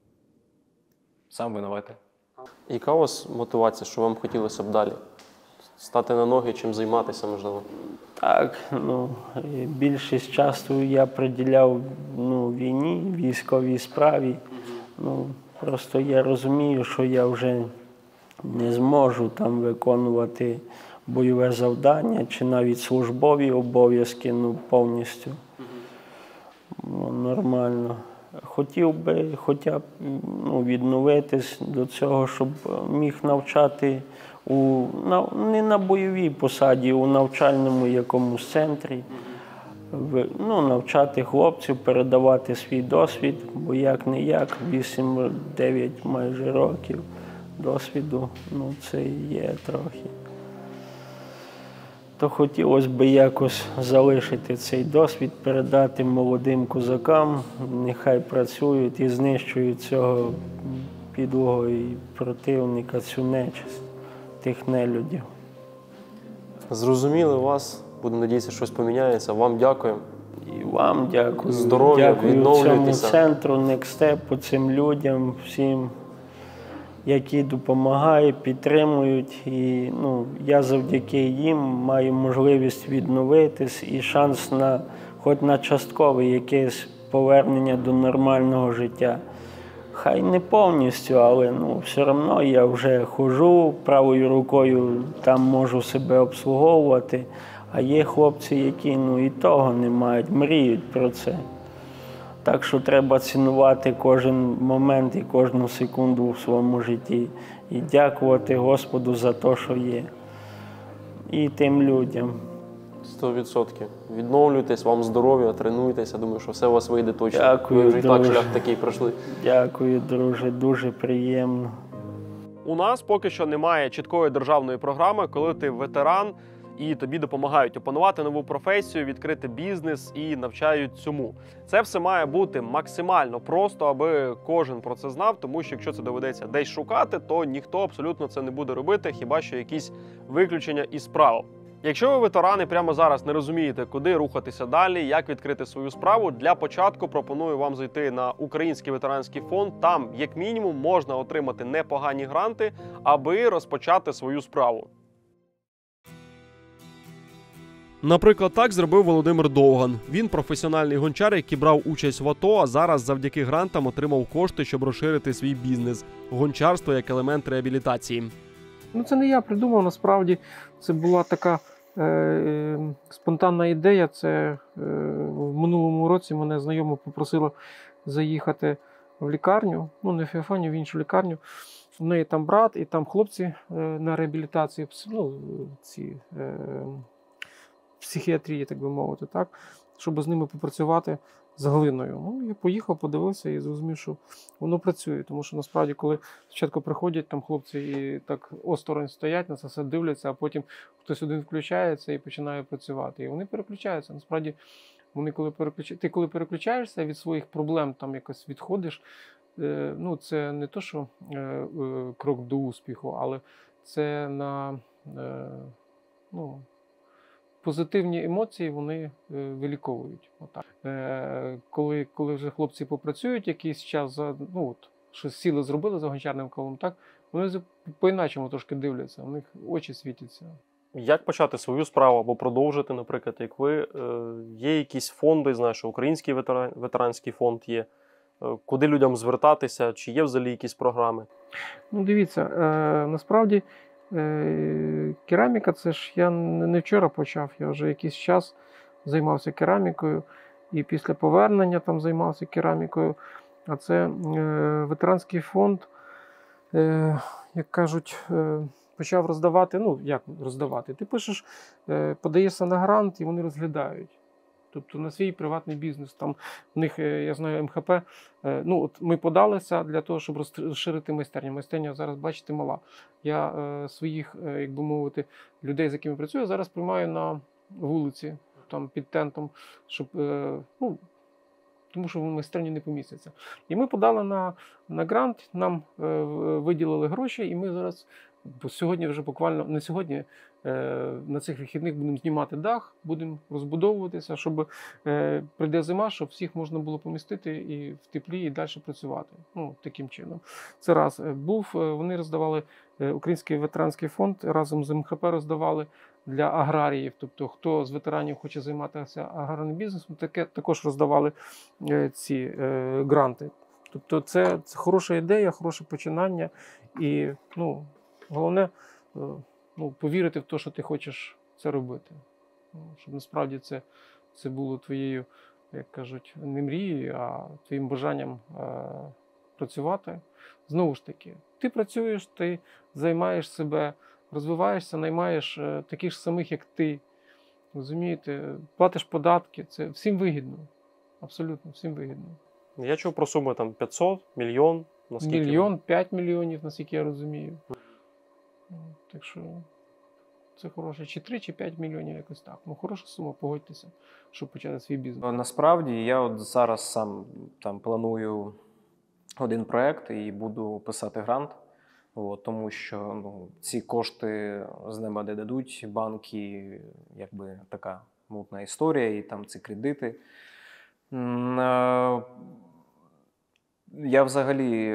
сам винуватий. Яка у вас мотивація, що вам хотілося б далі? Стати на ноги, чим займатися, можливо? Так, ну, і більшість часу я приділяв ну, війні, військовій справі. Ну, просто я розумію, що я вже не зможу там виконувати бойове завдання чи навіть службові обов'язки ну, повністю ну, нормально. Хотів би хоча б ну, відновитись до цього, щоб міг навчати у, на, не на бойовій посаді, у навчальному якомусь центрі. В, ну, навчати хлопців, передавати свій досвід, бо як-не-як, вісім-дев'ять майже років досвіду, ну це є трохи. То хотілося б якось залишити цей досвід, передати молодим козакам, нехай працюють і знищують цього підлого і противника, цю нечисть, тих нелюдів. Зрозуміли вас, будемо надіятися, щось поміняється. Вам дякую. І вам дякую. Здоров'я, дякую цьому відновлюйтеся. центру, Некстепу, цим людям, всім, які допомагають, підтримують. І ну, я завдяки їм маю можливість відновитись і шанс на хоч на часткове якесь повернення до нормального життя. Хай не повністю, але ну, все одно я вже ходжу, правою рукою там можу себе обслуговувати. А є хлопці, які ну, і того не мають, мріють про це. Так що треба цінувати кожен момент і кожну секунду в своєму житті. І дякувати Господу за те, що є. І тим людям. Сто відсотків. Відновлюйтесь, вам здоров'я, тренуйтеся. Думаю, що все у вас вийде точно. Дякую, ви вже і так друже. шлях такий пройшли. Дякую, друже, дуже приємно. У нас поки що немає чіткої державної програми, коли ти ветеран і тобі допомагають опанувати нову професію, відкрити бізнес і навчають цьому. Це все має бути максимально просто, аби кожен про це знав, тому що якщо це доведеться десь шукати, то ніхто абсолютно це не буде робити, хіба що якісь виключення із правил. Якщо ви ветерани прямо зараз не розумієте, куди рухатися далі, як відкрити свою справу, для початку пропоную вам зайти на Український ветеранський фонд. Там, як мінімум, можна отримати непогані гранти, аби розпочати свою справу. Наприклад, так зробив Володимир Довган. Він професіональний гончар, який брав участь в АТО, а зараз завдяки грантам отримав кошти, щоб розширити свій бізнес. Гончарство як елемент реабілітації. Ну, це не я придумав, насправді. Це була така е, е, спонтанна ідея. Це е, в минулому році мене знайома попросила заїхати в лікарню, ну не в Феофанію, в іншу лікарню. В неї там брат, і там хлопці е, на реабілітації, ну, ці е, психіатрії, так би мовити, так, щоб з ними попрацювати з глиною. Ну, я поїхав, подивився і зрозумів, що воно працює. Тому що насправді, коли спочатку приходять там хлопці і так осторонь стоять, на це все дивляться, а потім хтось один включається і починає працювати. І вони переключаються. Насправді, вони коли переключ... ти коли переключаєшся від своїх проблем, там якось відходиш, е, ну, це не то, що е, е, крок до успіху, але це на е, ну, позитивні емоції вони е, виліковують. Отак. Е, коли, коли вже хлопці попрацюють якийсь час, за, ну, от, щось сіли зробили за гончарним колом, так, вони по-іначому трошки дивляться, у них очі світяться. Як почати свою справу або продовжити, наприклад, як ви? Є якісь фонди, знаю, що Український ветеран, ветеранський фонд є. Куди людям звертатися? Чи є взагалі якісь програми? Ну, дивіться, е, насправді е, кераміка, це ж я не вчора почав, я вже якийсь час займався керамікою і після повернення там займався керамікою. А це е, ветеранський фонд, е, як кажуть, е, почав роздавати, ну, як роздавати? Ти пишеш, е, подаєшся на грант і вони розглядають. Тобто на свій приватний бізнес. Там в них, я знаю, ем ха пе, ну от ми подалися для того, щоб розширити майстерню. Майстерня зараз, бачите, мала. Я е, своїх, е, як би мовити, людей, з якими працюю, зараз приймаю на вулиці, там під тентом, щоб, е, ну, тому що в майстерні не помістяться. І ми подали на, на грант, нам е, виділили гроші, і ми зараз, бо сьогодні вже буквально, не сьогодні, на цих вихідних будемо знімати дах, будемо розбудовуватися, щоб е, прийде зима, щоб всіх можна було помістити і в теплі, і далі працювати. Ну, таким чином. Це раз. Був, вони роздавали, Український ветеранський фонд разом з ем ха пе роздавали для аграріїв. Тобто, хто з ветеранів хоче займатися аграрним бізнесом, таке, також роздавали е, ці е, гранти. Тобто, це, це хороша ідея, хороше починання. І, ну, головне, е, ну, повірити в те, що ти хочеш це робити. Щоб насправді це, це було твоєю, як кажуть, не мрією, а твоїм бажанням е, працювати. Знову ж таки, ти працюєш, ти займаєш себе, розвиваєшся, наймаєш е, таких ж самих, як ти. Розумієте, платиш податки, це всім вигідно. Абсолютно, всім вигідно. Я чув про суми там п'ятсот, мільйон. Наскільки? Мільйон, п'ять мільйонів, наскільки я розумію. Так що це хороше. Чи три, чи п'ять мільйонів, якось так. Ну, хороша сума, погодьтеся, щоб почати свій бізнес. Насправді, я от зараз сам там планую один проект і буду писати грант. От, тому що ну, ці кошти з неба не дадуть, банки, якби така мутна історія, і там ці кредити. Я взагалі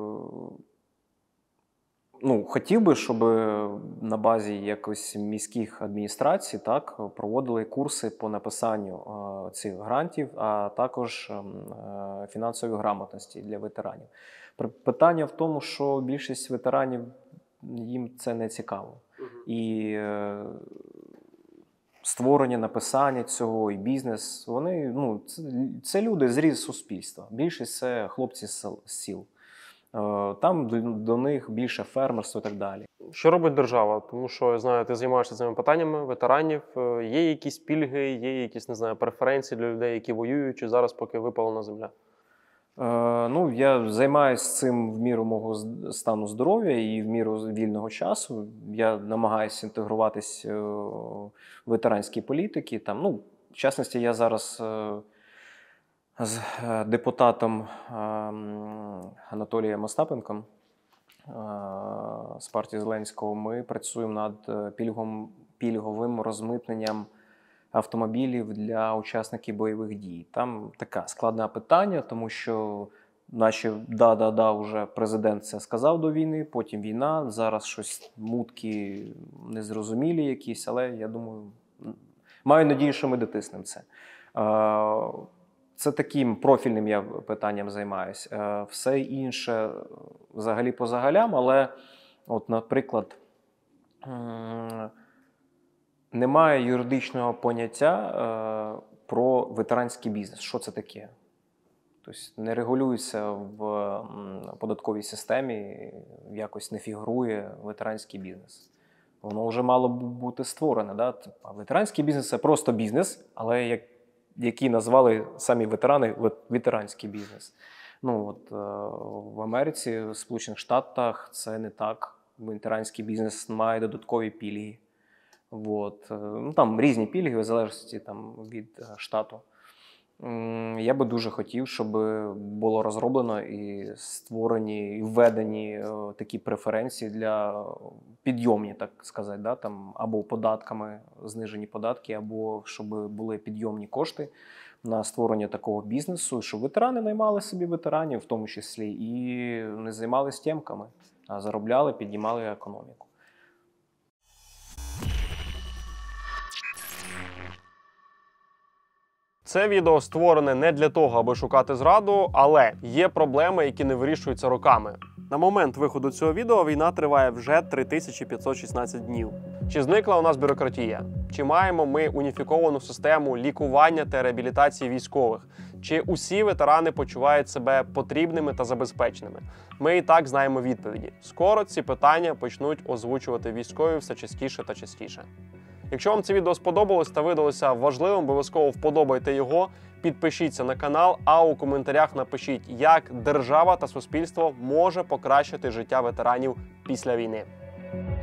ну, хотів би, щоб на базі якось міських адміністрацій так, проводили курси по написанню е, цих грантів, а також е, фінансової грамотності для ветеранів. Питання в тому, що більшість ветеранів, їм це не цікаво. І е, створення, написання цього, і бізнес, вони, ну, це, це люди з різних суспільства. Більшість це хлопці з сіл. Там до, до них більше фермерство і так далі. Що робить держава? Тому що, я знаю, ти займаєшся цими питаннями ветеранів. Є якісь пільги, є якісь, не знаю, преференції для людей, які воюють, чи зараз поки випалена земля? Е, ну, я займаюся цим в міру мого стану здоров'я і в міру вільного часу. Я намагаюся інтегруватись в ветеранські політики. Там, ну, в частності, я зараз з депутатом Анатолієм Остапенком з партії Зеленського ми працюємо над пільгом, пільговим розмитненням автомобілів для учасників бойових дій. Там таке складне питання, тому що наче да-да-да, вже президент це сказав до війни, потім війна, зараз щось мутки незрозумілі якісь, але я думаю, маю надію, що ми дотиснемо це. Це таким профільним я питанням займаюся. Все інше взагалі по загалям, але, от, наприклад, немає юридичного поняття про ветеранський бізнес. Що це таке? Тобто не регулюється в м, податковій системі, якось не фігурує ветеранський бізнес. Воно вже мало б бути створене. Да? А ветеранський бізнес – це просто бізнес, але як, який назвали самі ветерани ветеранський бізнес. Ну, от, е, в Америці, в Сполучених Штатах це не так. Ветеранський бізнес має додаткові пільги. От. Ну, там різні пільги, в залежності там, від штату. Я би дуже хотів, щоб було розроблено і створені, і введені такі преференції для підйомні, так сказати, да? Там, або податками, знижені податки, або щоб були підйомні кошти на створення такого бізнесу, щоб ветерани наймали собі ветеранів, в тому числі, і не займалися тємками, а заробляли, піднімали економіку. Це відео створене не для того, аби шукати зраду, але є проблеми, які не вирішуються роками. На момент виходу цього відео війна триває вже три тисячі п'ятсот шістнадцять днів. Чи зникла у нас бюрократія? Чи маємо ми уніфіковану систему лікування та реабілітації військових? Чи усі ветерани почувають себе потрібними та забезпеченими? Ми і так знаємо відповіді. Скоро ці питання почнуть озвучувати військові все частіше та частіше. Якщо вам це відео сподобалось та видалося важливим, обов'язково вподобайте його, підпишіться на канал, а у коментарях напишіть, як держава та суспільство може покращити життя ветеранів після війни.